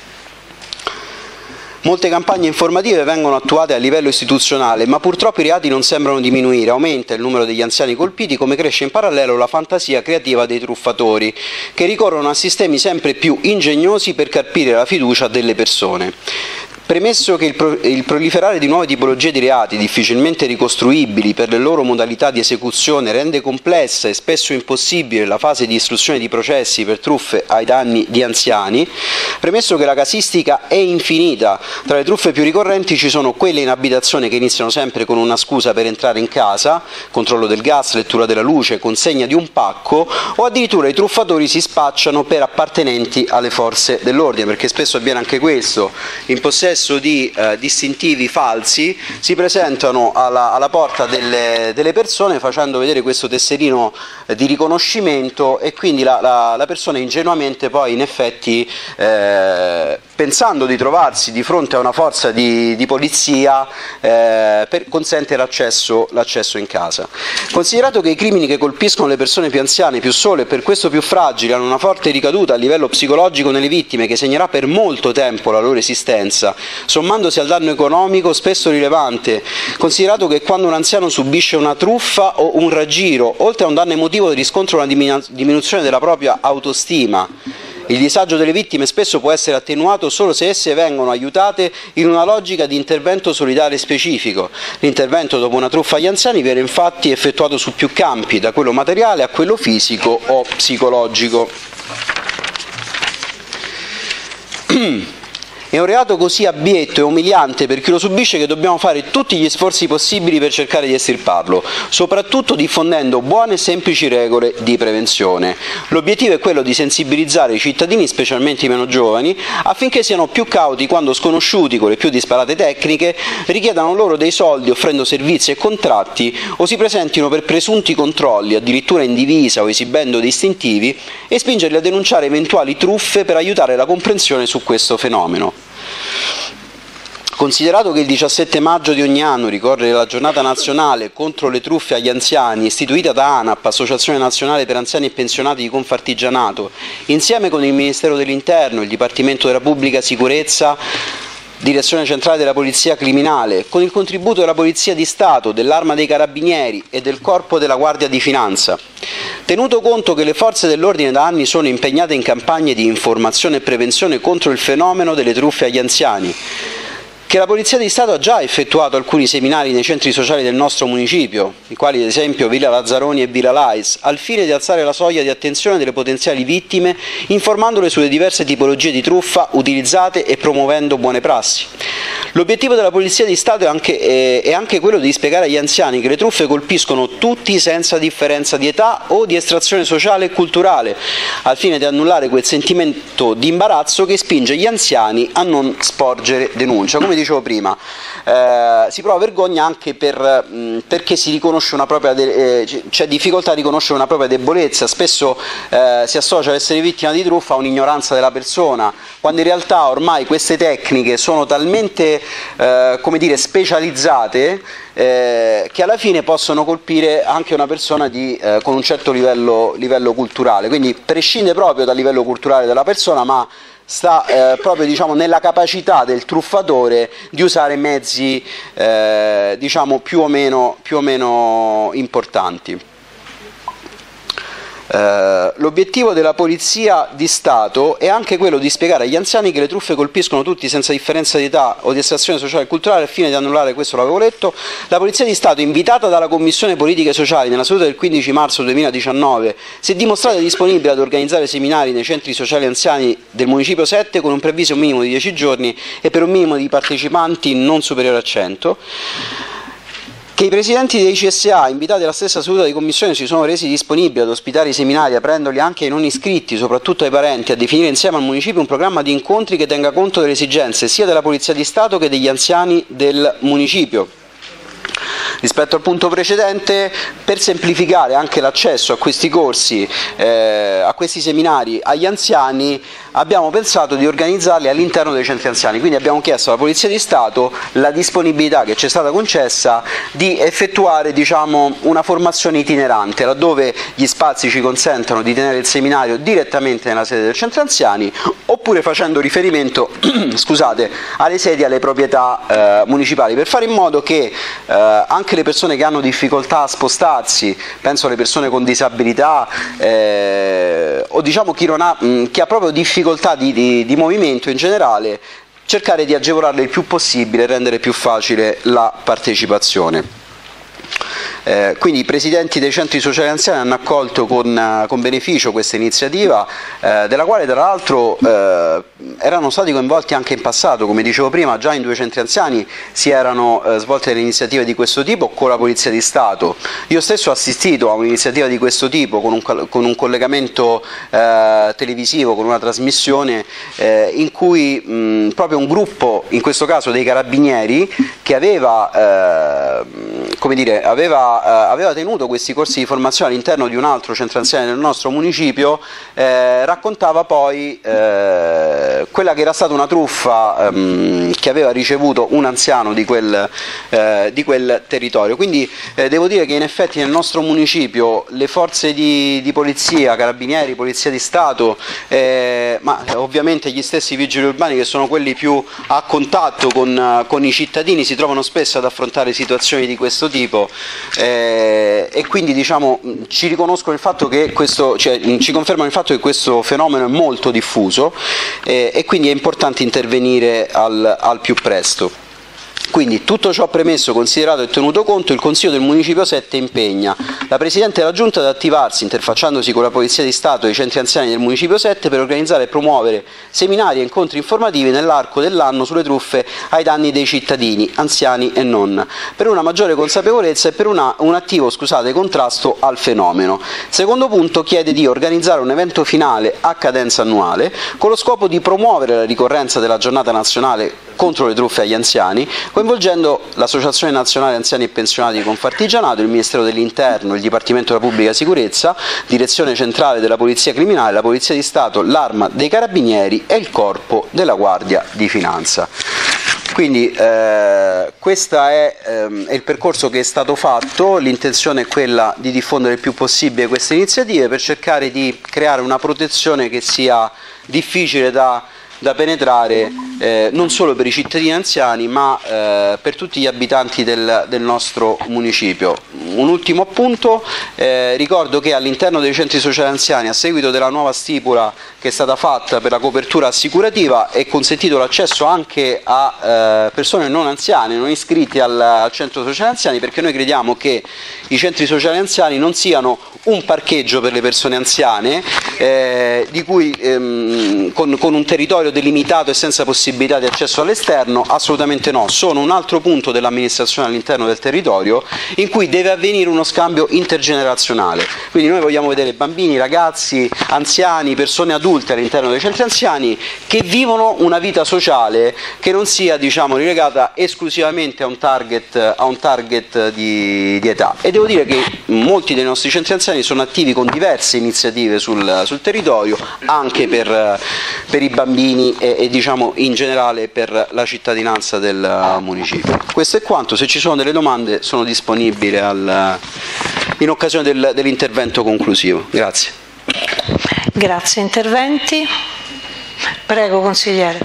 Molte campagne informative vengono attuate a livello istituzionale, ma purtroppo i reati non sembrano diminuire, aumenta il numero degli anziani colpiti, come cresce in parallelo la fantasia creativa dei truffatori, che ricorrono a sistemi sempre più ingegnosi per carpire la fiducia delle persone. Premesso che il, pro il proliferare di nuove tipologie di reati difficilmente ricostruibili per le loro modalità di esecuzione rende complessa e spesso impossibile la fase di istruzione di processi per truffe ai danni di anziani, premesso che la casistica è infinita, tra le truffe più ricorrenti ci sono quelle in abitazione che iniziano sempre con una scusa per entrare in casa, controllo del gas, lettura della luce, consegna di un pacco, o addirittura i truffatori si spacciano per appartenenti alle forze dell'ordine, perché spesso avviene anche questo, in possesso di eh, distintivi falsi si presentano alla, alla porta delle, delle persone facendo vedere questo tesserino eh, di riconoscimento, e quindi la, la, la persona ingenuamente poi in effetti eh, pensando di trovarsi di fronte a una forza di, di polizia eh, per, consente l'accesso l'accesso in casa. Considerato che i crimini che colpiscono le persone più anziane, più sole e per questo più fragili hanno una forte ricaduta a livello psicologico nelle vittime che segnerà per molto tempo la loro esistenza, sommandosi al danno economico spesso rilevante, considerato che quando un anziano subisce una truffa o un raggiro, oltre a un danno emotivo riscontra una diminuzione della propria autostima. Il disagio delle vittime spesso può essere attenuato solo se esse vengono aiutate in una logica di intervento solidale specifico. L'intervento dopo una truffa agli anziani viene infatti effettuato su più campi, da quello materiale a quello fisico o psicologico. È un reato così abietto e umiliante per chi lo subisce che dobbiamo fare tutti gli sforzi possibili per cercare di estirparlo, soprattutto diffondendo buone e semplici regole di prevenzione. L'obiettivo è quello di sensibilizzare i cittadini, specialmente i meno giovani, affinché siano più cauti quando sconosciuti con le più disparate tecniche richiedano loro dei soldi offrendo servizi e contratti, o si presentino per presunti controlli, addirittura in divisa o esibendo distintivi, e spingerli a denunciare eventuali truffe per aiutare la comprensione su questo fenomeno. Considerato che il diciassette maggio di ogni anno ricorre la giornata nazionale contro le truffe agli anziani, istituita da ANAP, Associazione Nazionale per Anziani e Pensionati di Confartigianato, insieme con il Ministero dell'Interno, il Dipartimento della Pubblica Sicurezza, Direzione Centrale della Polizia Criminale, con il contributo della Polizia di Stato, dell'Arma dei Carabinieri e del Corpo della Guardia di Finanza. Tenuto conto che le forze dell'ordine da anni sono impegnate in campagne di informazione e prevenzione contro il fenomeno delle truffe agli anziani, che la Polizia di Stato ha già effettuato alcuni seminari nei centri sociali del nostro municipio, i quali ad esempio Villa Lazzaroni e Villa Lais, al fine di alzare la soglia di attenzione delle potenziali vittime, informandole sulle diverse tipologie di truffa utilizzate e promuovendo buone prassi. L'obiettivo della Polizia di Stato è anche, eh, è anche quello di spiegare agli anziani che le truffe colpiscono tutti senza differenza di età o di estrazione sociale e culturale, al fine di annullare quel sentimento di imbarazzo che spinge gli anziani a non sporgere denuncia. Come dicevo prima, eh, si prova vergogna anche per, mh, perché si riconosce una propria eh, c'è difficoltà a riconoscere una propria debolezza, spesso eh, si associa l'essere vittima di truffa a un'ignoranza della persona, quando in realtà ormai queste tecniche sono talmente eh, come dire, specializzate eh, che alla fine possono colpire anche una persona di, eh, con un certo livello, livello culturale, quindi prescinde proprio dal livello culturale della persona, ma sta eh, proprio diciamo, nella capacità del truffatore di usare mezzi eh, diciamo, più o meno, più o meno importanti. Uh, l'obiettivo della Polizia di Stato è anche quello di spiegare agli anziani che le truffe colpiscono tutti senza differenza di età o di estrazione sociale e culturale. Al fine di annullare, questo l'avevo letto, la Polizia di Stato, invitata dalla Commissione Politiche Sociali nella seduta del quindici marzo duemiladiciannove, si è dimostrata disponibile ad organizzare seminari nei centri sociali anziani del Municipio sette con un preavviso minimo di dieci giorni e per un minimo di partecipanti non superiore a cento. Che i presidenti dei C S A, invitati alla stessa seduta di commissione, si sono resi disponibili ad ospitare i seminari, aprendoli anche ai non iscritti, soprattutto ai parenti, a definire insieme al municipio un programma di incontri che tenga conto delle esigenze sia della Polizia di Stato che degli anziani del municipio. Rispetto al punto precedente, per semplificare anche l'accesso a questi corsi, eh, a questi seminari agli anziani, abbiamo pensato di organizzarli all'interno dei centri anziani, quindi abbiamo chiesto alla Polizia di Stato la disponibilità che ci è stata concessa di effettuare diciamo, una formazione itinerante, laddove gli spazi ci consentano di tenere il seminario direttamente nella sede del centro anziani, oppure facendo riferimento scusate, alle sedi e alle proprietà eh, municipali, per fare in modo che eh, anche le persone che hanno difficoltà a spostarsi, penso alle persone con disabilità eh, o diciamo chi, non ha, mh, chi ha proprio difficoltà di, di, di movimento in generale, cercare di agevolarle il più possibile e rendere più facile la partecipazione. Eh, quindi i presidenti dei centri sociali anziani hanno accolto con, con beneficio questa iniziativa, eh, della quale tra l'altro eh, erano stati coinvolti anche in passato, come dicevo prima, già in due centri anziani si erano eh, svolte delle iniziative di questo tipo con la Polizia di Stato. Io stesso ho assistito a un'iniziativa di questo tipo con un, con un collegamento eh, televisivo, con una trasmissione eh, in cui mh, proprio un gruppo, in questo caso dei carabinieri, che aveva, eh, come dire, aveva Uh, aveva tenuto questi corsi di formazione all'interno di un altro centro anziani del nostro municipio, eh, raccontava poi eh, quella che era stata una truffa um, che aveva ricevuto un anziano di quel, eh, di quel territorio. Quindi eh, devo dire che in effetti nel nostro municipio le forze di, di polizia, carabinieri, polizia di Stato, eh, ma ovviamente gli stessi vigili urbani, che sono quelli più a contatto con, con i cittadini, si trovano spesso ad affrontare situazioni di questo tipo. Eh, e quindi diciamo, ci riconoscono il fatto che questo, cioè, ci confermano il fatto che questo fenomeno è molto diffuso eh, e quindi è importante intervenire al, al più presto. Quindi tutto ciò premesso, considerato e tenuto conto, il Consiglio del Municipio sette impegna la Presidente della Giunta ad attivarsi, interfacciandosi con la Polizia di Stato e i centri anziani del Municipio sette, per organizzare e promuovere seminari e incontri informativi nell'arco dell'anno sulle truffe ai danni dei cittadini, anziani e non, per una maggiore consapevolezza e per una, un attivo scusate, contrasto al fenomeno. Secondo punto, chiede di organizzare un evento finale a cadenza annuale con lo scopo di promuovere la ricorrenza della Giornata Nazionale contro le truffe agli anziani, coinvolgendo l'Associazione Nazionale Anziani e Pensionati di Confartigianato, il Ministero dell'Interno, il Dipartimento della Pubblica Sicurezza, Direzione Centrale della Polizia Criminale, la Polizia di Stato, l'Arma dei Carabinieri e il Corpo della Guardia di Finanza. Quindi eh, questo è, ehm, è il percorso che è stato fatto, l'intenzione è quella di diffondere il più possibile queste iniziative per cercare di creare una protezione che sia difficile da da penetrare eh, non solo per i cittadini anziani ma eh, per tutti gli abitanti del, del nostro municipio. Un ultimo appunto, eh, ricordo che all'interno dei centri sociali anziani, a seguito della nuova stipula che è stata fatta per la copertura assicurativa, è consentito l'accesso anche a eh, persone non anziane, non iscritte al, al centro sociale anziani, perché noi crediamo che i centri sociali anziani non siano un parcheggio per le persone anziane, eh, di cui, ehm, con, con un territorio delimitato e senza possibilità di accesso all'esterno? Assolutamente no, sono un altro punto dell'amministrazione all'interno del territorio in cui deve avvenire uno scambio intergenerazionale, quindi noi vogliamo vedere bambini, ragazzi, anziani, persone adulte all'interno dei centri anziani che vivono una vita sociale che non sia, diciamo, rilegata esclusivamente a un target, a un target di, di età. E devo dire che molti dei nostri centri anziani sono attivi con diverse iniziative sul, sul territorio, anche per, per i bambini e, e diciamo in generale per la cittadinanza del municipio. Questo è quanto, se ci sono delle domande sono disponibile al, in occasione del, dell'intervento conclusivo. Grazie. Grazie. Interventi? Prego, consigliere.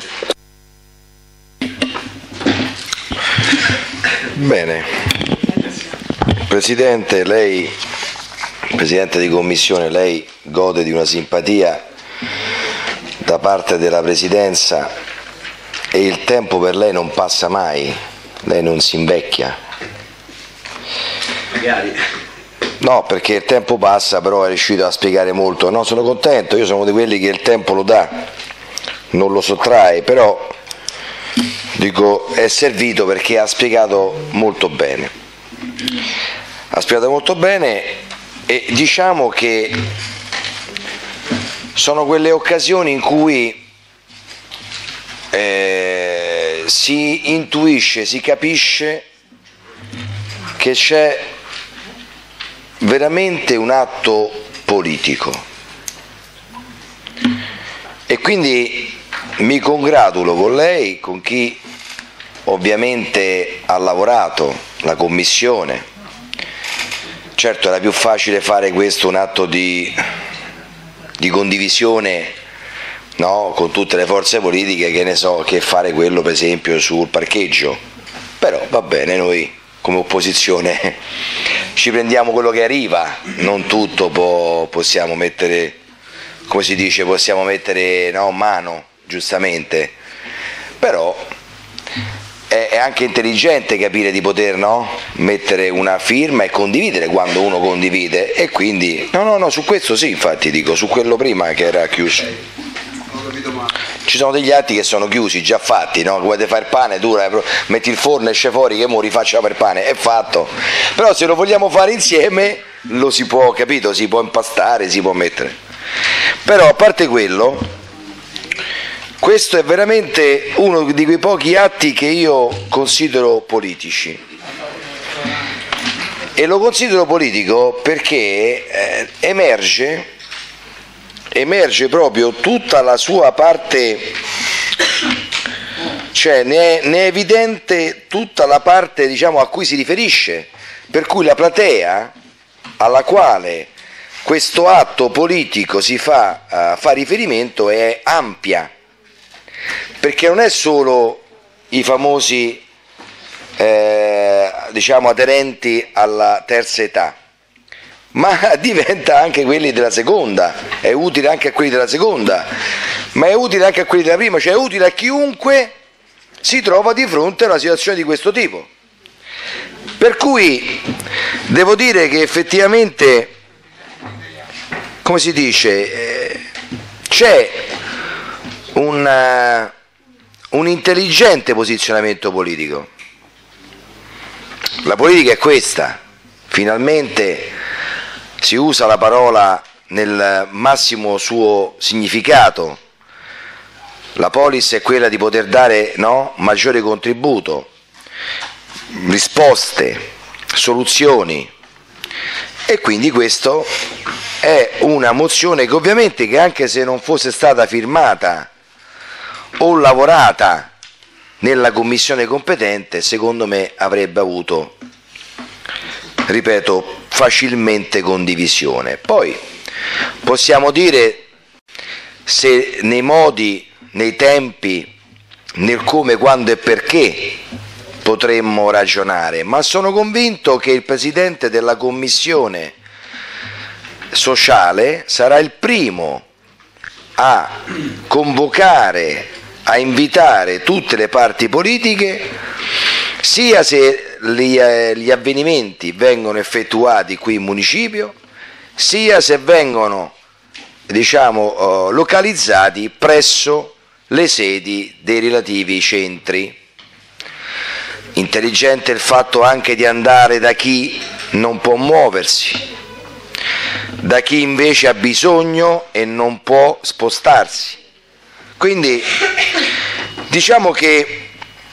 Bene. Presidente, lei, Presidente di Commissione, lei gode di una simpatia da parte della Presidenza e il tempo per lei non passa mai, lei non si invecchia. Magari. No, perché il tempo passa, però è riuscito a spiegare molto. No, sono contento, io sono di quelli che il tempo lo dà, non lo sottrae, però dico è servito perché ha spiegato molto bene. Ha spiegato molto bene e diciamo che sono quelle occasioni in cui eh, si intuisce, si capisce che c'è veramente un atto politico e quindi mi congratulo con lei, con chi ovviamente ha lavorato, la Commissione. Certo era più facile fare questo un atto di, di condivisione, no, con tutte le forze politiche, che ne so, che fare quello per esempio sul parcheggio, però va bene, noi come opposizione ci prendiamo quello che arriva, non tutto po possiamo mettere, come si dice, possiamo mettere no, mano, giustamente, però è, è anche intelligente capire di poter no, mettere una firma e condividere quando uno condivide, e quindi no no no su questo sì, infatti dico, su quello prima che era chiuso. Ci sono degli atti che sono chiusi, già fatti, no? Vuoi fare il pane, tu metti il forno, esce fuori, che mo rifaccia per pane, è fatto. Però se lo vogliamo fare insieme lo si può, capito? Si può impastare, si può mettere. Però a parte quello, questo è veramente uno di quei pochi atti che io considero politici. E lo considero politico perché eh, emerge emerge proprio tutta la sua parte, cioè ne è, ne è evidente tutta la parte, diciamo, a cui si riferisce, per cui la platea alla quale questo atto politico si fa, uh, fa riferimento è ampia, perché non è solo i famosi eh, diciamo aderenti alla terza età, ma diventa anche quelli della seconda, è utile anche a quelli della seconda, ma è utile anche a quelli della prima, cioè è utile a chiunque si trova di fronte a una situazione di questo tipo. Per cui devo dire che effettivamente, come si dice, eh, c'è un, uh, un intelligente posizionamento politico. La politica è questa, finalmente si usa la parola nel massimo suo significato. La polis è quella di poter dare no, maggiore contributo, risposte, soluzioni, e quindi questo è una mozione che ovviamente, che anche se non fosse stata firmata o lavorata nella commissione competente, secondo me avrebbe avuto, ripeto, facilmente condivisione. Poi possiamo dire se nei modi, nei tempi, nel come, quando e perché potremmo ragionare, ma sono convinto che il Presidente della Commissione sociale sarà il primo a convocare, a invitare tutte le parti politiche, sia se gli, eh, gli avvenimenti vengono effettuati qui in municipio, sia se vengono, diciamo, eh, localizzati presso le sedi dei relativi centri. Intelligente il fatto anche di andare da chi non può muoversi, da chi invece ha bisogno e non può spostarsi. Quindi diciamo che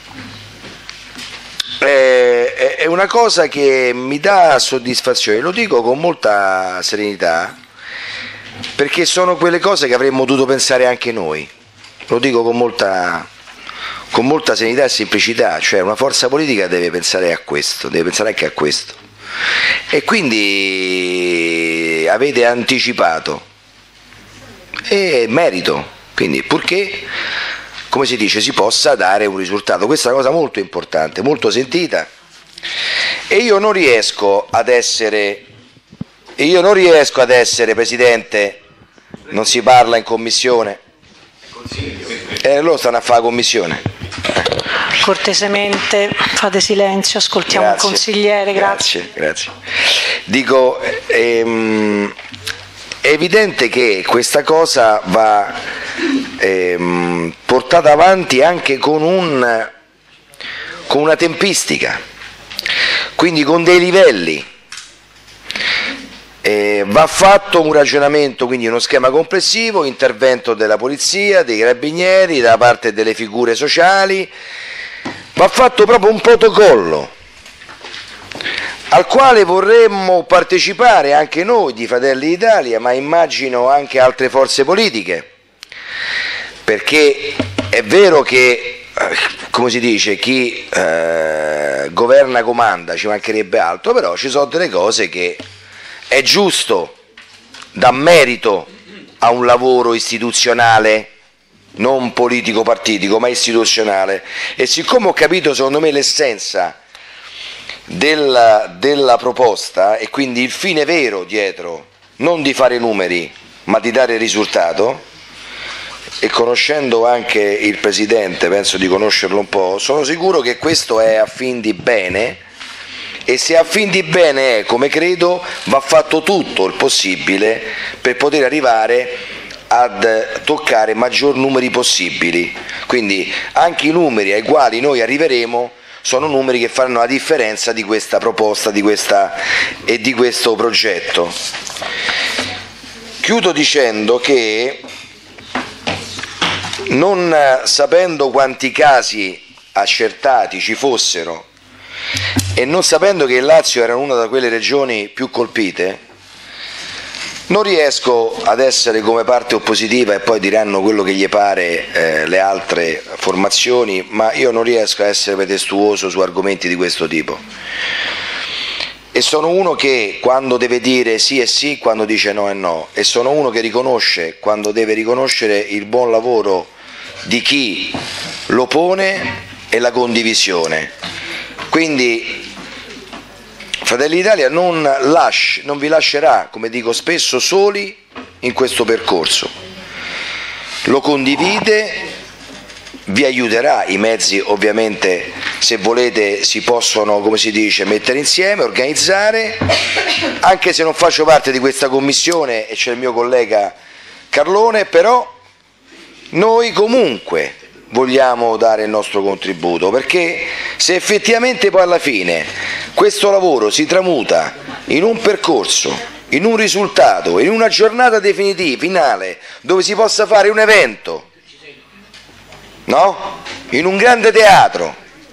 è una cosa che mi dà soddisfazione, lo dico con molta serenità, perché sono quelle cose che avremmo dovuto pensare anche noi, lo dico con molta, con molta serenità e semplicità, cioè una forza politica deve pensare a questo, deve pensare anche a questo. E quindi avete anticipato, e merito, quindi purché, come si dice, si possa dare un risultato. Questa è una cosa molto importante, molto sentita, e io non riesco ad essere, io non riesco ad essere, Presidente, non si parla in commissione, e eh, loro stanno a fare la commissione. Cortesemente fate silenzio, ascoltiamo Grazie, il consigliere, grazie. Grazie, grazie. Dico, ehm, è evidente che questa cosa va ehm, portata avanti anche con, un, con una tempistica, quindi con dei livelli. Eh, va fatto un ragionamento, quindi uno schema complessivo, intervento della polizia, dei carabinieri, da parte delle figure sociali. Va fatto proprio un protocollo al quale vorremmo partecipare anche noi di Fratelli d'Italia, ma immagino anche altre forze politiche, perché è vero che, come si dice, chi eh, governa comanda, ci mancherebbe altro, però ci sono delle cose che è giusto, dà merito a un lavoro istituzionale, non politico-partitico, ma istituzionale. E siccome ho capito, secondo me, l'essenza della, della proposta, e quindi il fine vero dietro, non di fare numeri, ma di dare risultato, e conoscendo anche il Presidente, penso di conoscerlo un po', sono sicuro che questo è a fin di bene, e se a fin di bene è come credo, va fatto tutto il possibile per poter arrivare ad toccare maggior numeri possibili. Quindi anche i numeri ai quali noi arriveremo sono numeri che faranno la differenza di questa proposta, di questa, e di questo progetto. Chiudo dicendo che, non sapendo quanti casi accertati ci fossero e non sapendo che il Lazio era una di quelle regioni più colpite, non riesco ad essere come parte oppositiva, e poi diranno quello che gli pare eh, le altre formazioni, ma io non riesco a essere pretestuoso su argomenti di questo tipo. E sono uno che quando deve dire sì è sì, quando dice no è no, e sono uno che riconosce quando deve riconoscere il buon lavoro di chi lo pone e la condivisione. Quindi Fratelli d'Italia non, lasci, non vi lascerà, come dico spesso, soli in questo percorso. Lo condivide, vi aiuterà, i mezzi ovviamente, se volete, si possono, come si dice, mettere insieme, organizzare, anche se non faccio parte di questa commissione e c'è il mio collega Carlone, però noi comunque vogliamo dare il nostro contributo, perché se effettivamente poi alla fine questo lavoro si tramuta in un percorso, in un risultato, in una giornata definitiva, finale, dove si possa fare un evento, no? In un grande teatro,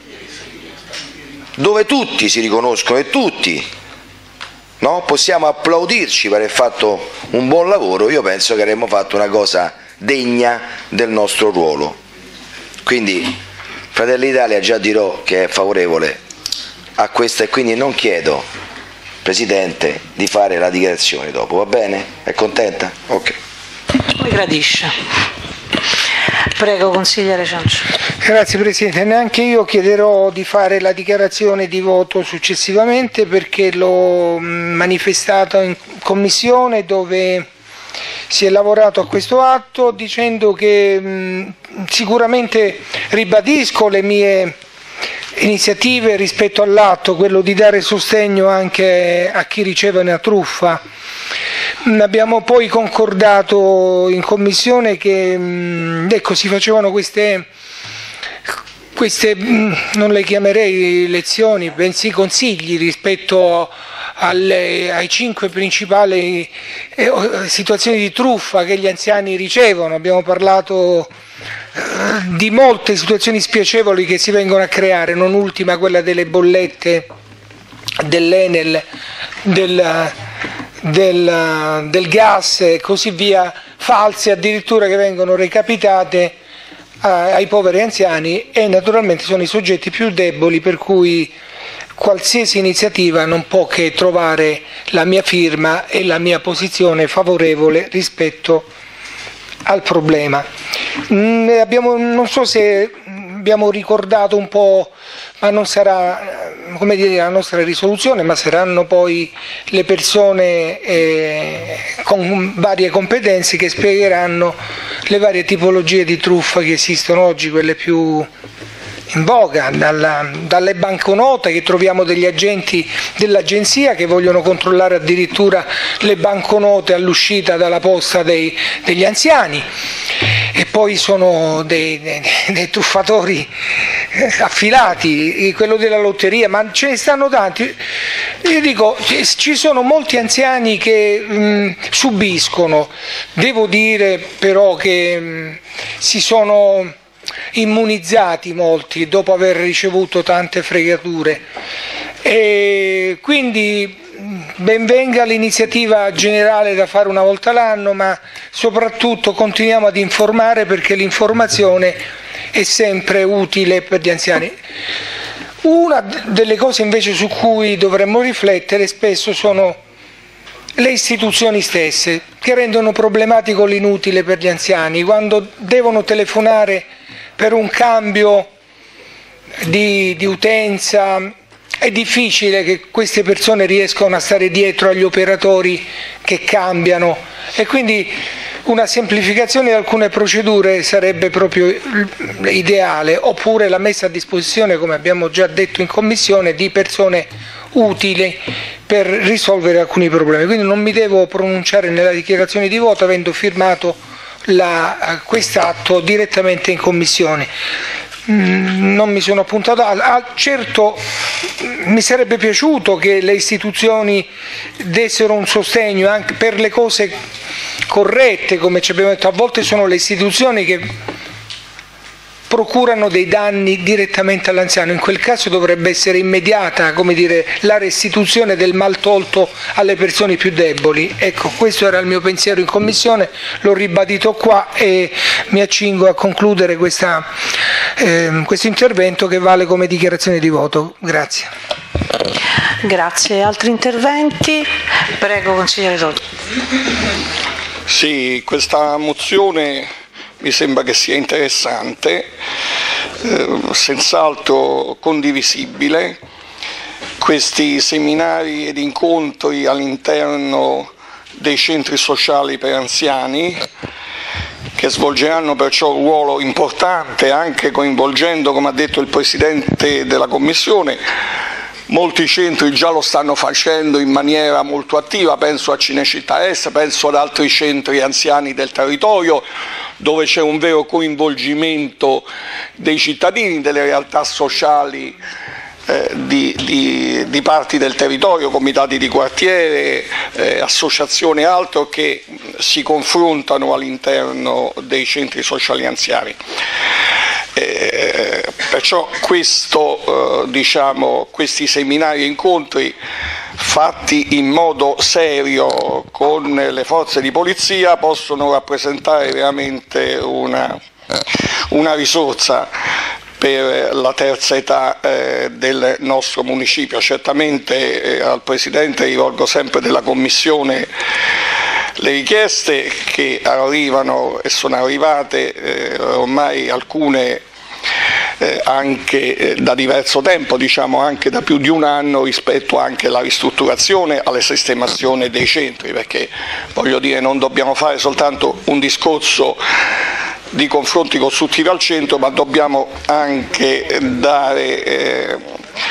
dove tutti si riconoscono e tutti, no? Possiamo applaudirci per aver fatto un buon lavoro, io penso che avremmo fatto una cosa degna del nostro ruolo. Quindi Fratelli d'Italia già dirò che è favorevole a questo, e quindi non chiedo, Presidente, di fare la dichiarazione dopo, va bene? È contenta? Ok. Poi gradisce. Prego, consigliere Ciancio. Grazie Presidente, neanche io chiederò di fare la dichiarazione di voto successivamente, perché l'ho manifestato in commissione dove si è lavorato a questo atto, dicendo che mh, sicuramente ribadisco le mie iniziative rispetto all'atto, quello di dare sostegno anche a chi riceve una truffa, Abbiamo poi concordato in commissione che ecco, si facevano queste, queste, non le chiamerei lezioni, bensì consigli rispetto alle, ai cinque principali eh, situazioni di truffa che gli anziani ricevono. Abbiamo parlato eh, di molte situazioni spiacevoli che si vengono a creare, non ultima quella delle bollette dell'Enel, del, del, del gas e così via, false addirittura, che vengono recapitate ai poveri anziani, e naturalmente sono i soggetti più deboli, per cui qualsiasi iniziativa non può che trovare la mia firma e la mia posizione favorevole rispetto al problema. Mm, abbiamo, non so se abbiamo ricordato un po', ma non sarà, come dire, la nostra risoluzione, ma saranno poi le persone eh, con varie competenze che spiegheranno le varie tipologie di truffa che esistono oggi, quelle più in voga, dalla, dalle banconote, che troviamo degli agenti dell'agenzia che vogliono controllare addirittura le banconote all'uscita dalla posta dei, degli anziani, e poi sono dei, dei, dei truffatori affilati, quello della lotteria, ma ce ne stanno tanti. Io dico, ci sono molti anziani che mh, subiscono, devo dire però che mh, si sono immunizzati molti dopo aver ricevuto tante fregature, e quindi ben venga l'iniziativa generale da fare una volta l'anno, ma soprattutto continuiamo ad informare, perché l'informazione è sempre utile per gli anziani. Una delle cose invece su cui dovremmo riflettere spesso sono le istituzioni stesse, che rendono problematico l'inutile per gli anziani. Quando devono telefonare per un cambio di, di utenza, è difficile che queste persone riescano a stare dietro agli operatori che cambiano, e quindi una semplificazione di alcune procedure sarebbe proprio ideale, oppure la messa a disposizione, come abbiamo già detto in commissione, di persone utili per risolvere alcuni problemi. Quindi non mi devo pronunciare nella dichiarazione di voto, avendo firmato quest'atto direttamente in commissione. Mm, non mi sono appuntato a, certo mi sarebbe piaciuto che le istituzioni dessero un sostegno anche per le cose corrette, come ci abbiamo detto. A volte sono le istituzioni che procurano dei danni direttamente all'anziano, in quel caso dovrebbe essere immediata, come dire, la restituzione del mal tolto alle persone più deboli. Ecco, questo era il mio pensiero in commissione, l'ho ribadito qua e mi accingo a concludere questa, eh, questo intervento, che vale come dichiarazione di voto. Grazie. Grazie. Altri interventi? Prego, consigliere Toti. Sì, questa mozione mi sembra che sia interessante, eh, senz'altro condivisibile. Questi seminari ed incontri all'interno dei centri sociali per anziani, che svolgeranno perciò un ruolo importante, anche coinvolgendo, come ha detto il Presidente della Commissione, molti centri già lo stanno facendo in maniera molto attiva, penso a Cinecittà Est, penso ad altri centri anziani del territorio, dove c'è un vero coinvolgimento dei cittadini, delle realtà sociali eh, di, di, di parti del territorio, comitati di quartiere, eh, associazioni e altro, che si confrontano all'interno dei centri sociali anziani. Eh, perciò questo, eh, diciamo, questi seminari e incontri fatti in modo serio con le forze di polizia possono rappresentare veramente una, una risorsa per la terza età eh, del nostro municipio. Certamente eh, al Presidente rivolgo sempre della Commissione le richieste che arrivano e sono arrivate, eh, ormai alcune eh, anche eh, da diverso tempo, diciamo anche da più di un anno, rispetto anche alla ristrutturazione, alla sistemazione dei centri, perché voglio dire, non dobbiamo fare soltanto un discorso di confronti costruttivi al centro, ma dobbiamo anche dare eh,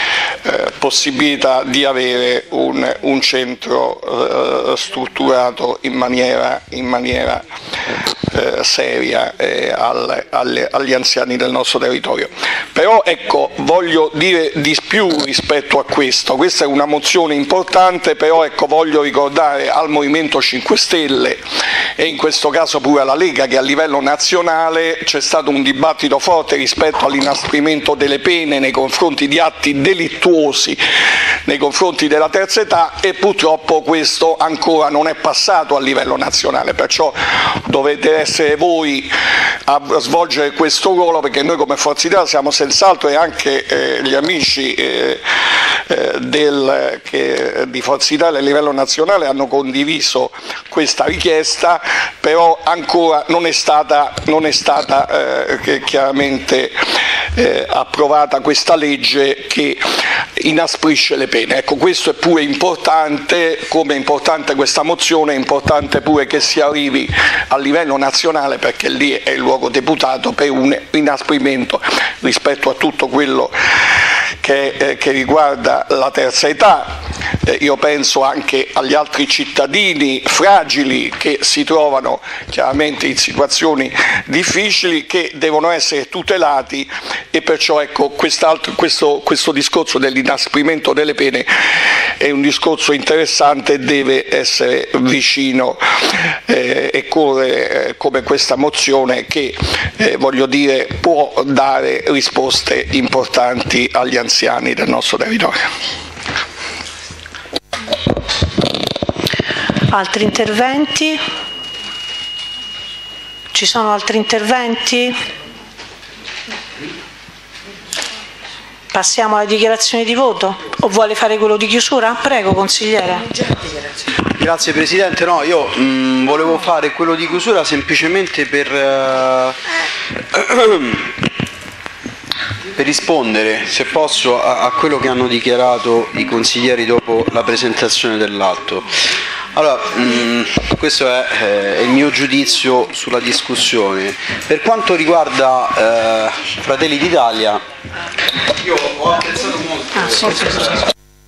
eh, possibilità di avere un, un centro eh, strutturato in maniera, in maniera eh, seria eh, al, alle, agli anziani del nostro territorio. Però ecco, voglio dire di più rispetto a questo. Questa è una mozione importante, però ecco, voglio ricordare al Movimento cinque Stelle e in questo caso pure alla Lega che a livello nazionale c'è stato un dibattito forte rispetto all'inasprimento delle pene nei confronti di atti delittuosi nei confronti della terza età, e purtroppo questo ancora non è passato a livello nazionale, perciò dovete essere voi a svolgere questo ruolo, perché noi come Forza Italia siamo senz'altro, e anche eh, gli amici eh, eh, del, che, di Forza Italia a livello nazionale hanno condiviso questa richiesta, però ancora non è stata, non è stata eh, chiaramente eh, approvata questa legge che inasprisce le pene. Ecco, questo è pure importante, come è importante questa mozione, è importante pure che si arrivi a livello nazionale, perché lì è il luogo deputato per un inasprimento rispetto a tutto quello che, eh, che riguarda la terza età. Eh, io penso anche agli altri cittadini fragili che si trovano chiaramente in situazioni difficili, che devono essere tutelati, e perciò ecco, questo, questo discorso dell'inasprimento delle pene è un discorso interessante e deve essere vicino eh, e correre eh, come questa mozione che eh, voglio dire può dare risposte importanti agli anziani del nostro territorio. Altri interventi? Ci sono altri interventi? Passiamo alle dichiarazioni di voto, o vuole fare quello di chiusura? Prego, consigliere. Grazie Presidente, no, io mh, volevo fare quello di chiusura semplicemente per, uh, per rispondere, se posso, a, a quello che hanno dichiarato i consiglieri dopo la presentazione dell'atto. Allora, mh, questo è eh, il mio giudizio sulla discussione. Per quanto riguarda eh, Fratelli d'Italia, io ho apprezzato molto. Ah, sì, sì, sì.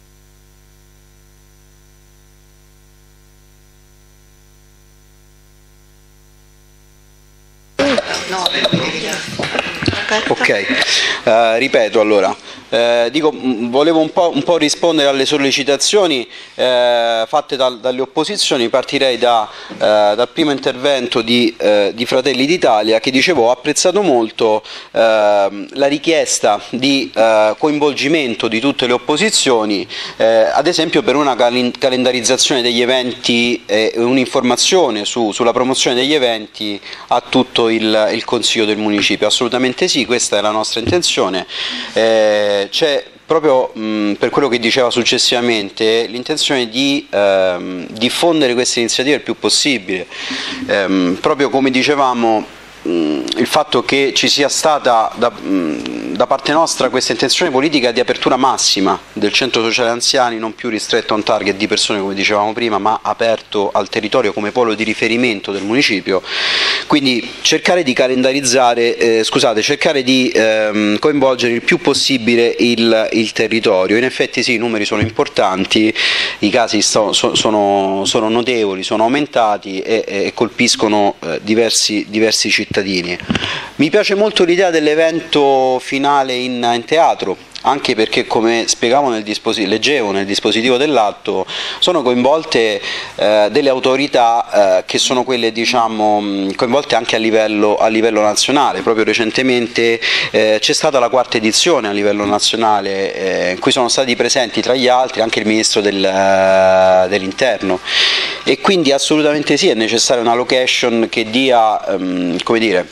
Ok, uh, ripeto allora, uh, dico, volevo un po', un po' rispondere alle sollecitazioni uh, fatte dal, dalle opposizioni. Partirei da, uh, dal primo intervento di, uh, di Fratelli d'Italia, che dicevo ho apprezzato molto uh, la richiesta di uh, coinvolgimento di tutte le opposizioni, uh, ad esempio per una calendarizzazione degli eventi e un'informazione su, sulla promozione degli eventi a tutto il, il Consiglio del Municipio. Assolutamente sì, questa è la nostra intenzione. Eh, c'è proprio mh, per quello che diceva successivamente l'intenzione di ehm, diffondere queste iniziative il più possibile. Ehm, proprio come dicevamo, mh, il fatto che ci sia stata da, mh, da parte nostra questa intenzione politica di apertura massima del centro sociale anziani, non più ristretto a un target di persone come dicevamo prima, ma aperto al territorio come polo di riferimento del municipio. Quindi cercare di calendarizzare, eh, scusate, cercare di ehm, coinvolgere il più possibile il, il territorio. In effetti sì, i numeri sono importanti, i casi sto, so, sono, sono notevoli, sono aumentati e, e colpiscono eh, diversi, diversi cittadini. Mi piace molto l'idea dell'evento finale in, in teatro, anche perché, come spiegavo nel dispositivo, leggevo nel dispositivo dell'atto, sono coinvolte eh, delle autorità eh, che sono quelle, diciamo, coinvolte anche a livello, a livello nazionale. Proprio recentemente eh, c'è stata la quarta edizione a livello nazionale eh, in cui sono stati presenti tra gli altri anche il Ministro del, uh, dell'Interno, e quindi assolutamente sì, è necessaria una location che dia, um, come dire,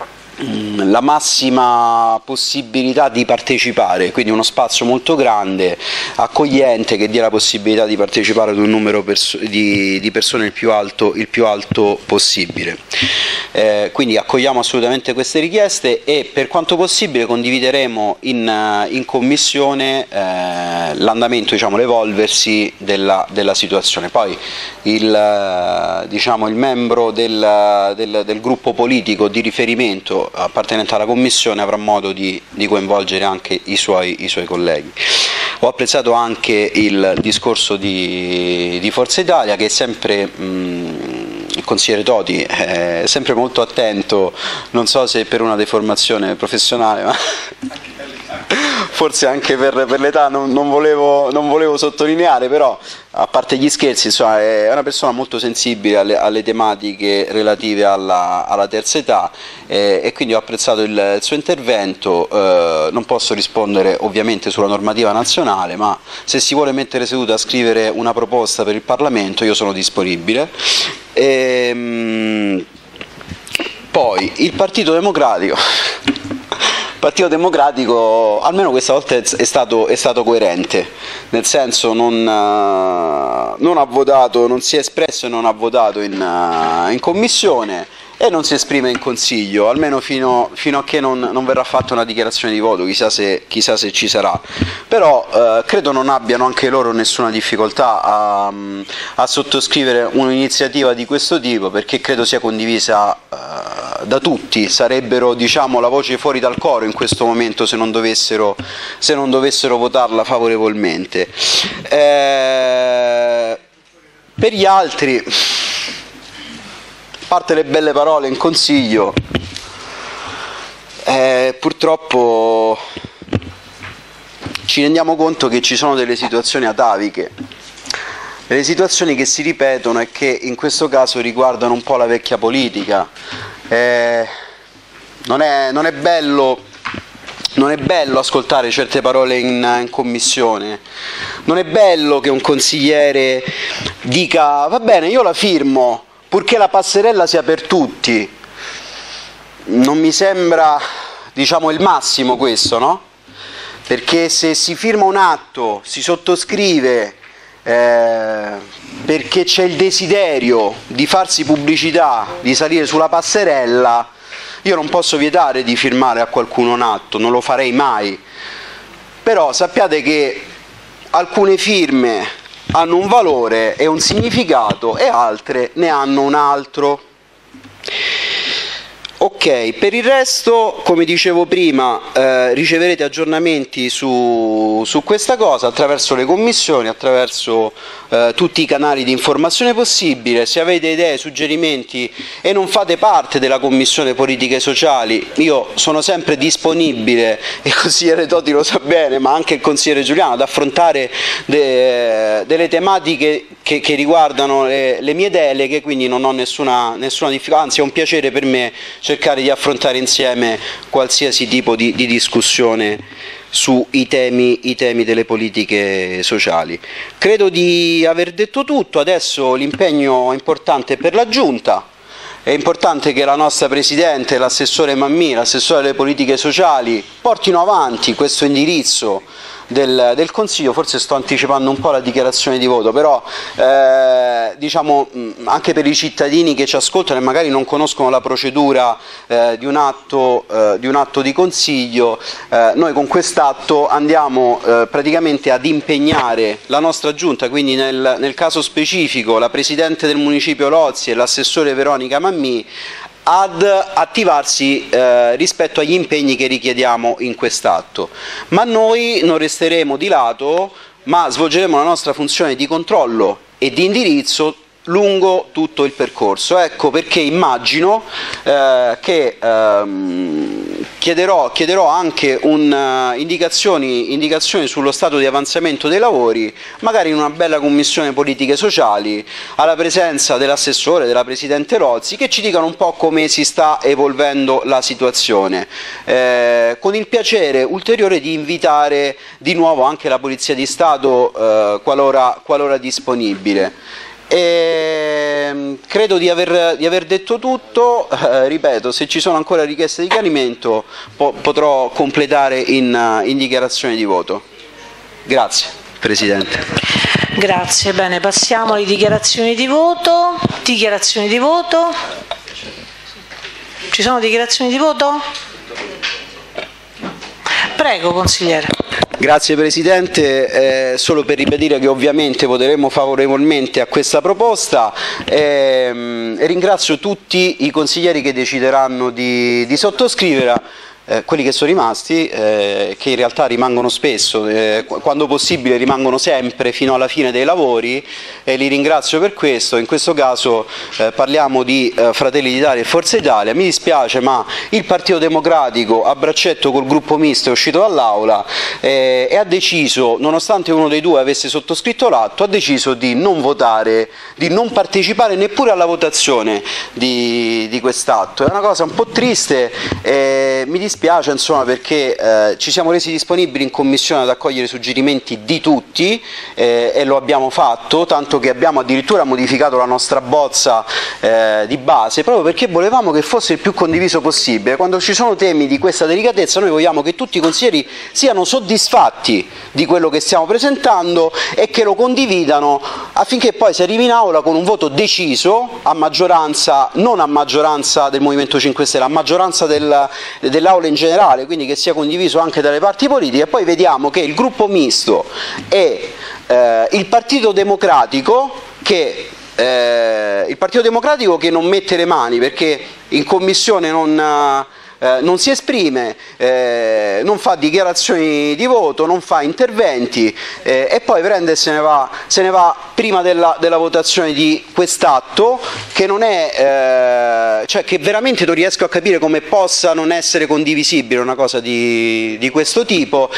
la massima possibilità di partecipare, quindi uno spazio molto grande, accogliente, che dia la possibilità di partecipare ad un numero perso di, di persone il più alto, il più alto possibile. Eh, quindi accogliamo assolutamente queste richieste e per quanto possibile condivideremo in, in commissione eh, l'andamento, diciamo, l'evolversi della, della situazione. Poi il, diciamo, il membro del, del, del gruppo politico di riferimento membro appartenente alla Commissione avrà modo di, di coinvolgere anche i suoi, i suoi colleghi. Ho apprezzato anche il discorso di, di Forza Italia, che è sempre, mh, il consigliere Toti è sempre molto attento, non so se per una deformazione professionale, ma forse anche per, per l'età non, non, volevo, non volevo sottolineare, però a parte gli scherzi, insomma, è una persona molto sensibile alle, alle tematiche relative alla, alla terza età, eh, e quindi ho apprezzato il, il suo intervento. Eh, non posso rispondere ovviamente sulla normativa nazionale, ma se si vuole mettere seduta a scrivere una proposta per il Parlamento io sono disponibile. E, mh, poi il Partito Democratico. Il Partito Democratico almeno questa volta è stato, è stato coerente, nel senso non, non ha votato, non si è espresso e non ha votato in, in commissione e non si esprime in consiglio, almeno fino, fino a che non, non verrà fatta una dichiarazione di voto, chissà se, chissà se ci sarà. Però eh, credo non abbiano anche loro nessuna difficoltà a, a sottoscrivere un'iniziativa di questo tipo, perché credo sia condivisa eh, da tutti, sarebbero, diciamo, la voce fuori dal coro in questo momento se non dovessero, se non dovessero votarla favorevolmente. Eh, per gli altri, a parte le belle parole in consiglio, eh, purtroppo ci rendiamo conto che ci sono delle situazioni ataviche, delle situazioni che si ripetono e che in questo caso riguardano un po' la vecchia politica. Eh, non è, non è bello, non è bello ascoltare certe parole in, in commissione, non è bello che un consigliere dica va bene, io la firmo, purché la passerella sia per tutti. Non mi sembra, diciamo, il massimo questo, no? Perché se si firma un atto, si sottoscrive eh, perché c'è il desiderio di farsi pubblicità, di salire sulla passerella, io non posso vietare di firmare a qualcuno un atto, non lo farei mai. Però sappiate che alcune firme hanno un valore e un significato e altre ne hanno un altro. Ok, per il resto, come dicevo prima, eh, riceverete aggiornamenti su, su questa cosa attraverso le commissioni, attraverso eh, tutti i canali di informazione possibile. Se avete idee, suggerimenti e non fate parte della Commissione Politiche Sociali, io sono sempre disponibile, il consigliere Toti lo sa bene, ma anche il consigliere Giuliano, ad affrontare de, delle tematiche che, che riguardano le, le mie deleghe, quindi non ho nessuna, nessuna difficoltà, anzi è un piacere per me cercare di affrontare insieme qualsiasi tipo di, di discussione sui temi, i temi delle politiche sociali. Credo di aver detto tutto, adesso l'impegno importante per la Giunta, è importante che la nostra Presidente, l'assessore Mammì, l'assessore alle politiche sociali portino avanti questo indirizzo Del, del Consiglio. Forse sto anticipando un po' la dichiarazione di voto, però eh, diciamo anche per i cittadini che ci ascoltano e magari non conoscono la procedura eh, di, un atto, eh, di un atto di Consiglio, eh, noi con quest'atto andiamo eh, praticamente ad impegnare la nostra Giunta, quindi nel, nel caso specifico la Presidente del Municipio Lozzi e l'assessore Veronica Mammì, ad attivarsi eh, rispetto agli impegni che richiediamo in quest'atto. Ma noi non resteremo di lato, ma svolgeremo la nostra funzione di controllo e di indirizzo lungo tutto il percorso. Ecco perché immagino eh, che ehm, chiederò, chiederò anche un, uh, indicazioni, indicazioni sullo stato di avanzamento dei lavori, magari in una bella commissione politiche sociali, alla presenza dell'assessore, della Presidente Lozzi, che ci dicano un po' come si sta evolvendo la situazione, eh, con il piacere ulteriore di invitare di nuovo anche la Polizia di Stato eh, qualora, qualora disponibile. E credo di aver, di aver detto tutto, eh, ripeto, se ci sono ancora richieste di chiarimento po potrò completare in, in dichiarazione di voto. Grazie Presidente. Grazie, bene, passiamo alle dichiarazioni di voto. Dichiarazioni di voto. Ci sono dichiarazioni di voto? Prego, consigliere. Grazie Presidente, eh, solo per ribadire che ovviamente voteremo favorevolmente a questa proposta e, e ringrazio tutti i consiglieri che decideranno di, di sottoscriverla. Eh, quelli che sono rimasti, eh, che in realtà rimangono spesso, eh, quando possibile rimangono sempre fino alla fine dei lavori, e li ringrazio per questo. In questo caso eh, parliamo di eh, Fratelli d'Italia e Forza Italia. Mi dispiace, ma il Partito Democratico a braccetto col gruppo misto è uscito dall'Aula eh, e ha deciso, nonostante uno dei due avesse sottoscritto l'atto, ha deciso di non votare, di non partecipare neppure alla votazione di, di quest'atto. È una cosa un po' triste, eh, mi dispiace Spiace, insomma, perché eh, ci siamo resi disponibili in Commissione ad accogliere i suggerimenti di tutti eh, e lo abbiamo fatto, tanto che abbiamo addirittura modificato la nostra bozza eh, di base, proprio perché volevamo che fosse il più condiviso possibile. Quando ci sono temi di questa delicatezza noi vogliamo che tutti i consiglieri siano soddisfatti di quello che stiamo presentando e che lo condividano, affinché poi si arrivi in aula con un voto deciso, a maggioranza, non a maggioranza del Movimento cinque Stelle, a maggioranza del, dell'Aula in generale, quindi che sia condiviso anche dalle parti politiche, e poi vediamo che il gruppo misto e eh, il Partito Democratico che eh, il Partito Democratico che non mette le mani perché in commissione non Eh, non si esprime, eh, non fa dichiarazioni di voto, non fa interventi eh, e poi prende e se ne va, se ne va prima della, della votazione di quest'atto, che non è, eh, cioè che veramente non riesco a capire come possa non essere condivisibile una cosa di, di questo tipo.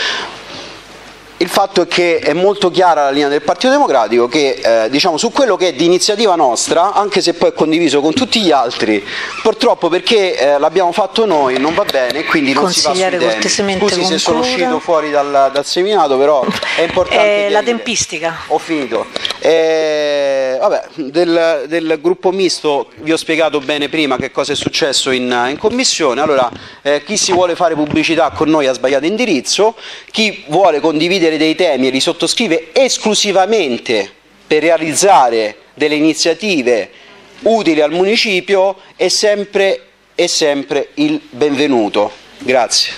Il fatto è che è molto chiara la linea del Partito Democratico che eh, diciamo, su quello che è di iniziativa nostra, anche se poi è condiviso con tutti gli altri, purtroppo perché eh, l'abbiamo fatto noi non va bene, quindi non si va sui temi. Scusi concluda. Se sono uscito fuori dal, dal seminato, però è importante. Eh, la tempistica. Ho finito. Eh, vabbè, del, del gruppo misto vi ho spiegato bene prima che cosa è successo in, in commissione. Allora, eh, chi si vuole fare pubblicità con noi ha sbagliato indirizzo, chi vuole condividere dei temi e li sottoscrive esclusivamente per realizzare delle iniziative utili al municipio è sempre, è sempre il benvenuto. Grazie.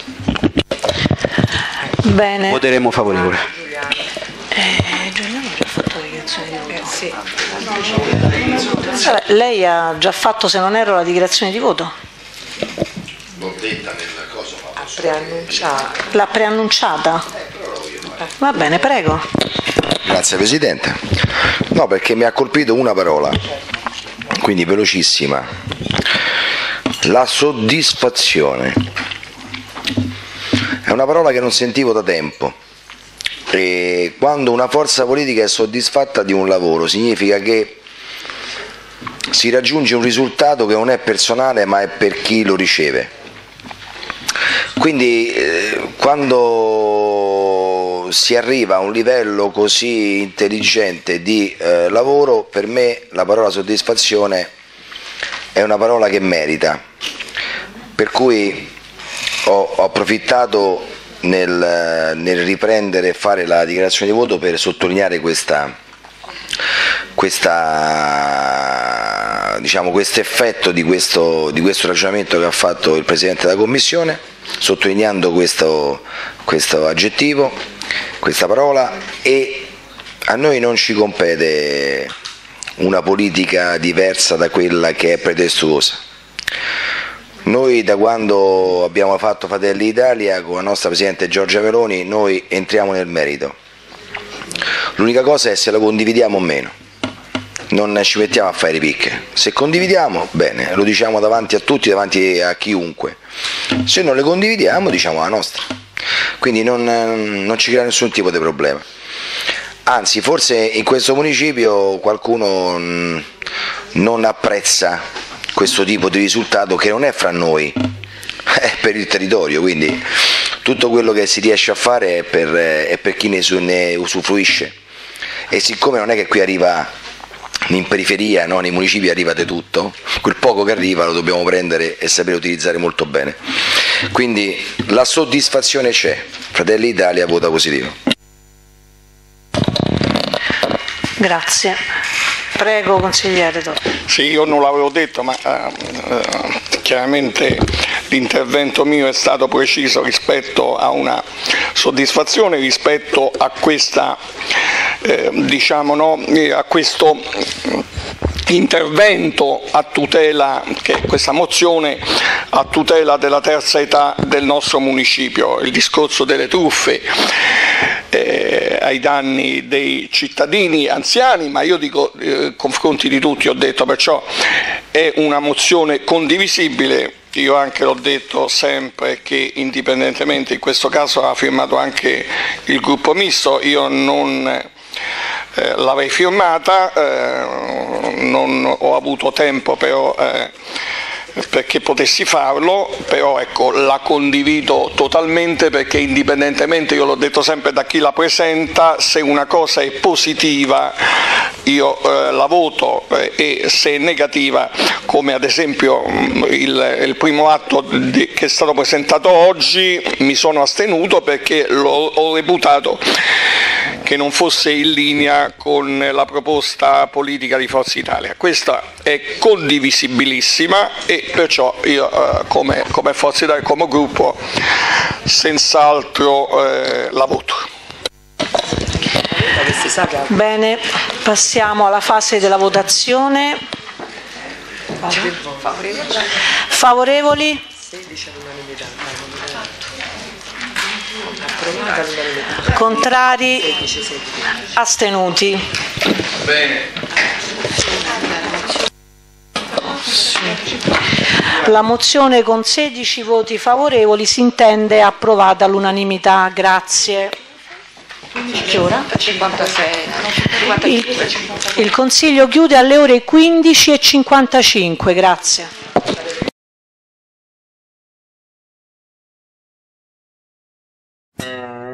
Bene. Voteremo favorevole. Eh, Giuliano ha già fatto la dichiarazione di voto? Sì. Vabbè, lei ha già fatto, se non erro, la dichiarazione di voto? L'ho detta nella cosa, ma l'ha preannunciata. L'ha preannunciata? Va bene, prego. Grazie Presidente. No, perché mi ha colpito una parola, quindi velocissima. La soddisfazione. È una parola che non sentivo da tempo. E quando una forza politica è soddisfatta di un lavoro, significa che si raggiunge un risultato che non è personale ma è per chi lo riceve. Quindi eh, quando si arriva a un livello così intelligente di eh, lavoro, per me la parola soddisfazione è una parola che merita, per cui ho, ho approfittato nel, nel riprendere e fare la dichiarazione di voto per sottolineare questa questa diciamo questo effetto di questo, di questo ragionamento che ha fatto il Presidente della Commissione, sottolineando questo, questo aggettivo, questa parola. E a noi non ci compete una politica diversa da quella che è pretestuosa. Noi da quando abbiamo fatto Fratelli d'Italia con la nostra Presidente Giorgia Meloni, noi entriamo nel merito. L'unica cosa è se la condividiamo o meno, non ci mettiamo a fare ripicche. Se condividiamo, bene, lo diciamo davanti a tutti, davanti a chiunque. Se non le condividiamo, diciamo la nostra. Quindi non, non ci crea nessun tipo di problema. Anzi, forse in questo municipio qualcuno non apprezza questo tipo di risultato, che non è fra noi, è per il territorio, quindi tutto quello che si riesce a fare è per, è per chi ne, ne usufruisce. E siccome non è che qui arriva in periferia, no, nei municipi arrivate tutto, quel poco che arriva lo dobbiamo prendere e sapere utilizzare molto bene. Quindi la soddisfazione c'è. Fratelli d'Italia vota positivo. Grazie. Prego consigliere. Sì, io non l'avevo detto, ma uh, uh, chiaramente l'intervento mio è stato preciso rispetto a una soddisfazione rispetto a questa eh, diciamo no, a questo intervento a tutela, che è questa mozione a tutela della terza età del nostro municipio, il discorso delle truffe eh, ai danni dei cittadini anziani, ma io dico eh, confronti di tutti, ho detto, perciò è una mozione condivisibile. Io anche l'ho detto sempre che indipendentemente, in questo caso ha firmato anche il gruppo misto, io non Eh, l'avrei firmata, eh, non ho avuto tempo però eh, perché potessi farlo, però ecco, la condivido totalmente, perché indipendentemente, io l'ho detto sempre, da chi la presenta, se una cosa è positiva io eh, la voto eh, e se è negativa, come ad esempio il, il primo atto di, che è stato presentato oggi, mi sono astenuto perché l'ho, ho reputato che non fosse in linea con la proposta politica di Forza Italia. Questa è condivisibilissima e perciò io eh, come, come Forza Italia, come gruppo, senz'altro eh, la voto. Bene, passiamo alla fase della votazione. Favorevoli? Contrari? Astenuti? Bene. La mozione con sedici voti favorevoli si intende approvata all'unanimità. Grazie. Che ora? Il, il Consiglio chiude alle ore quindici e cinquantacinque. Grazie. Mm.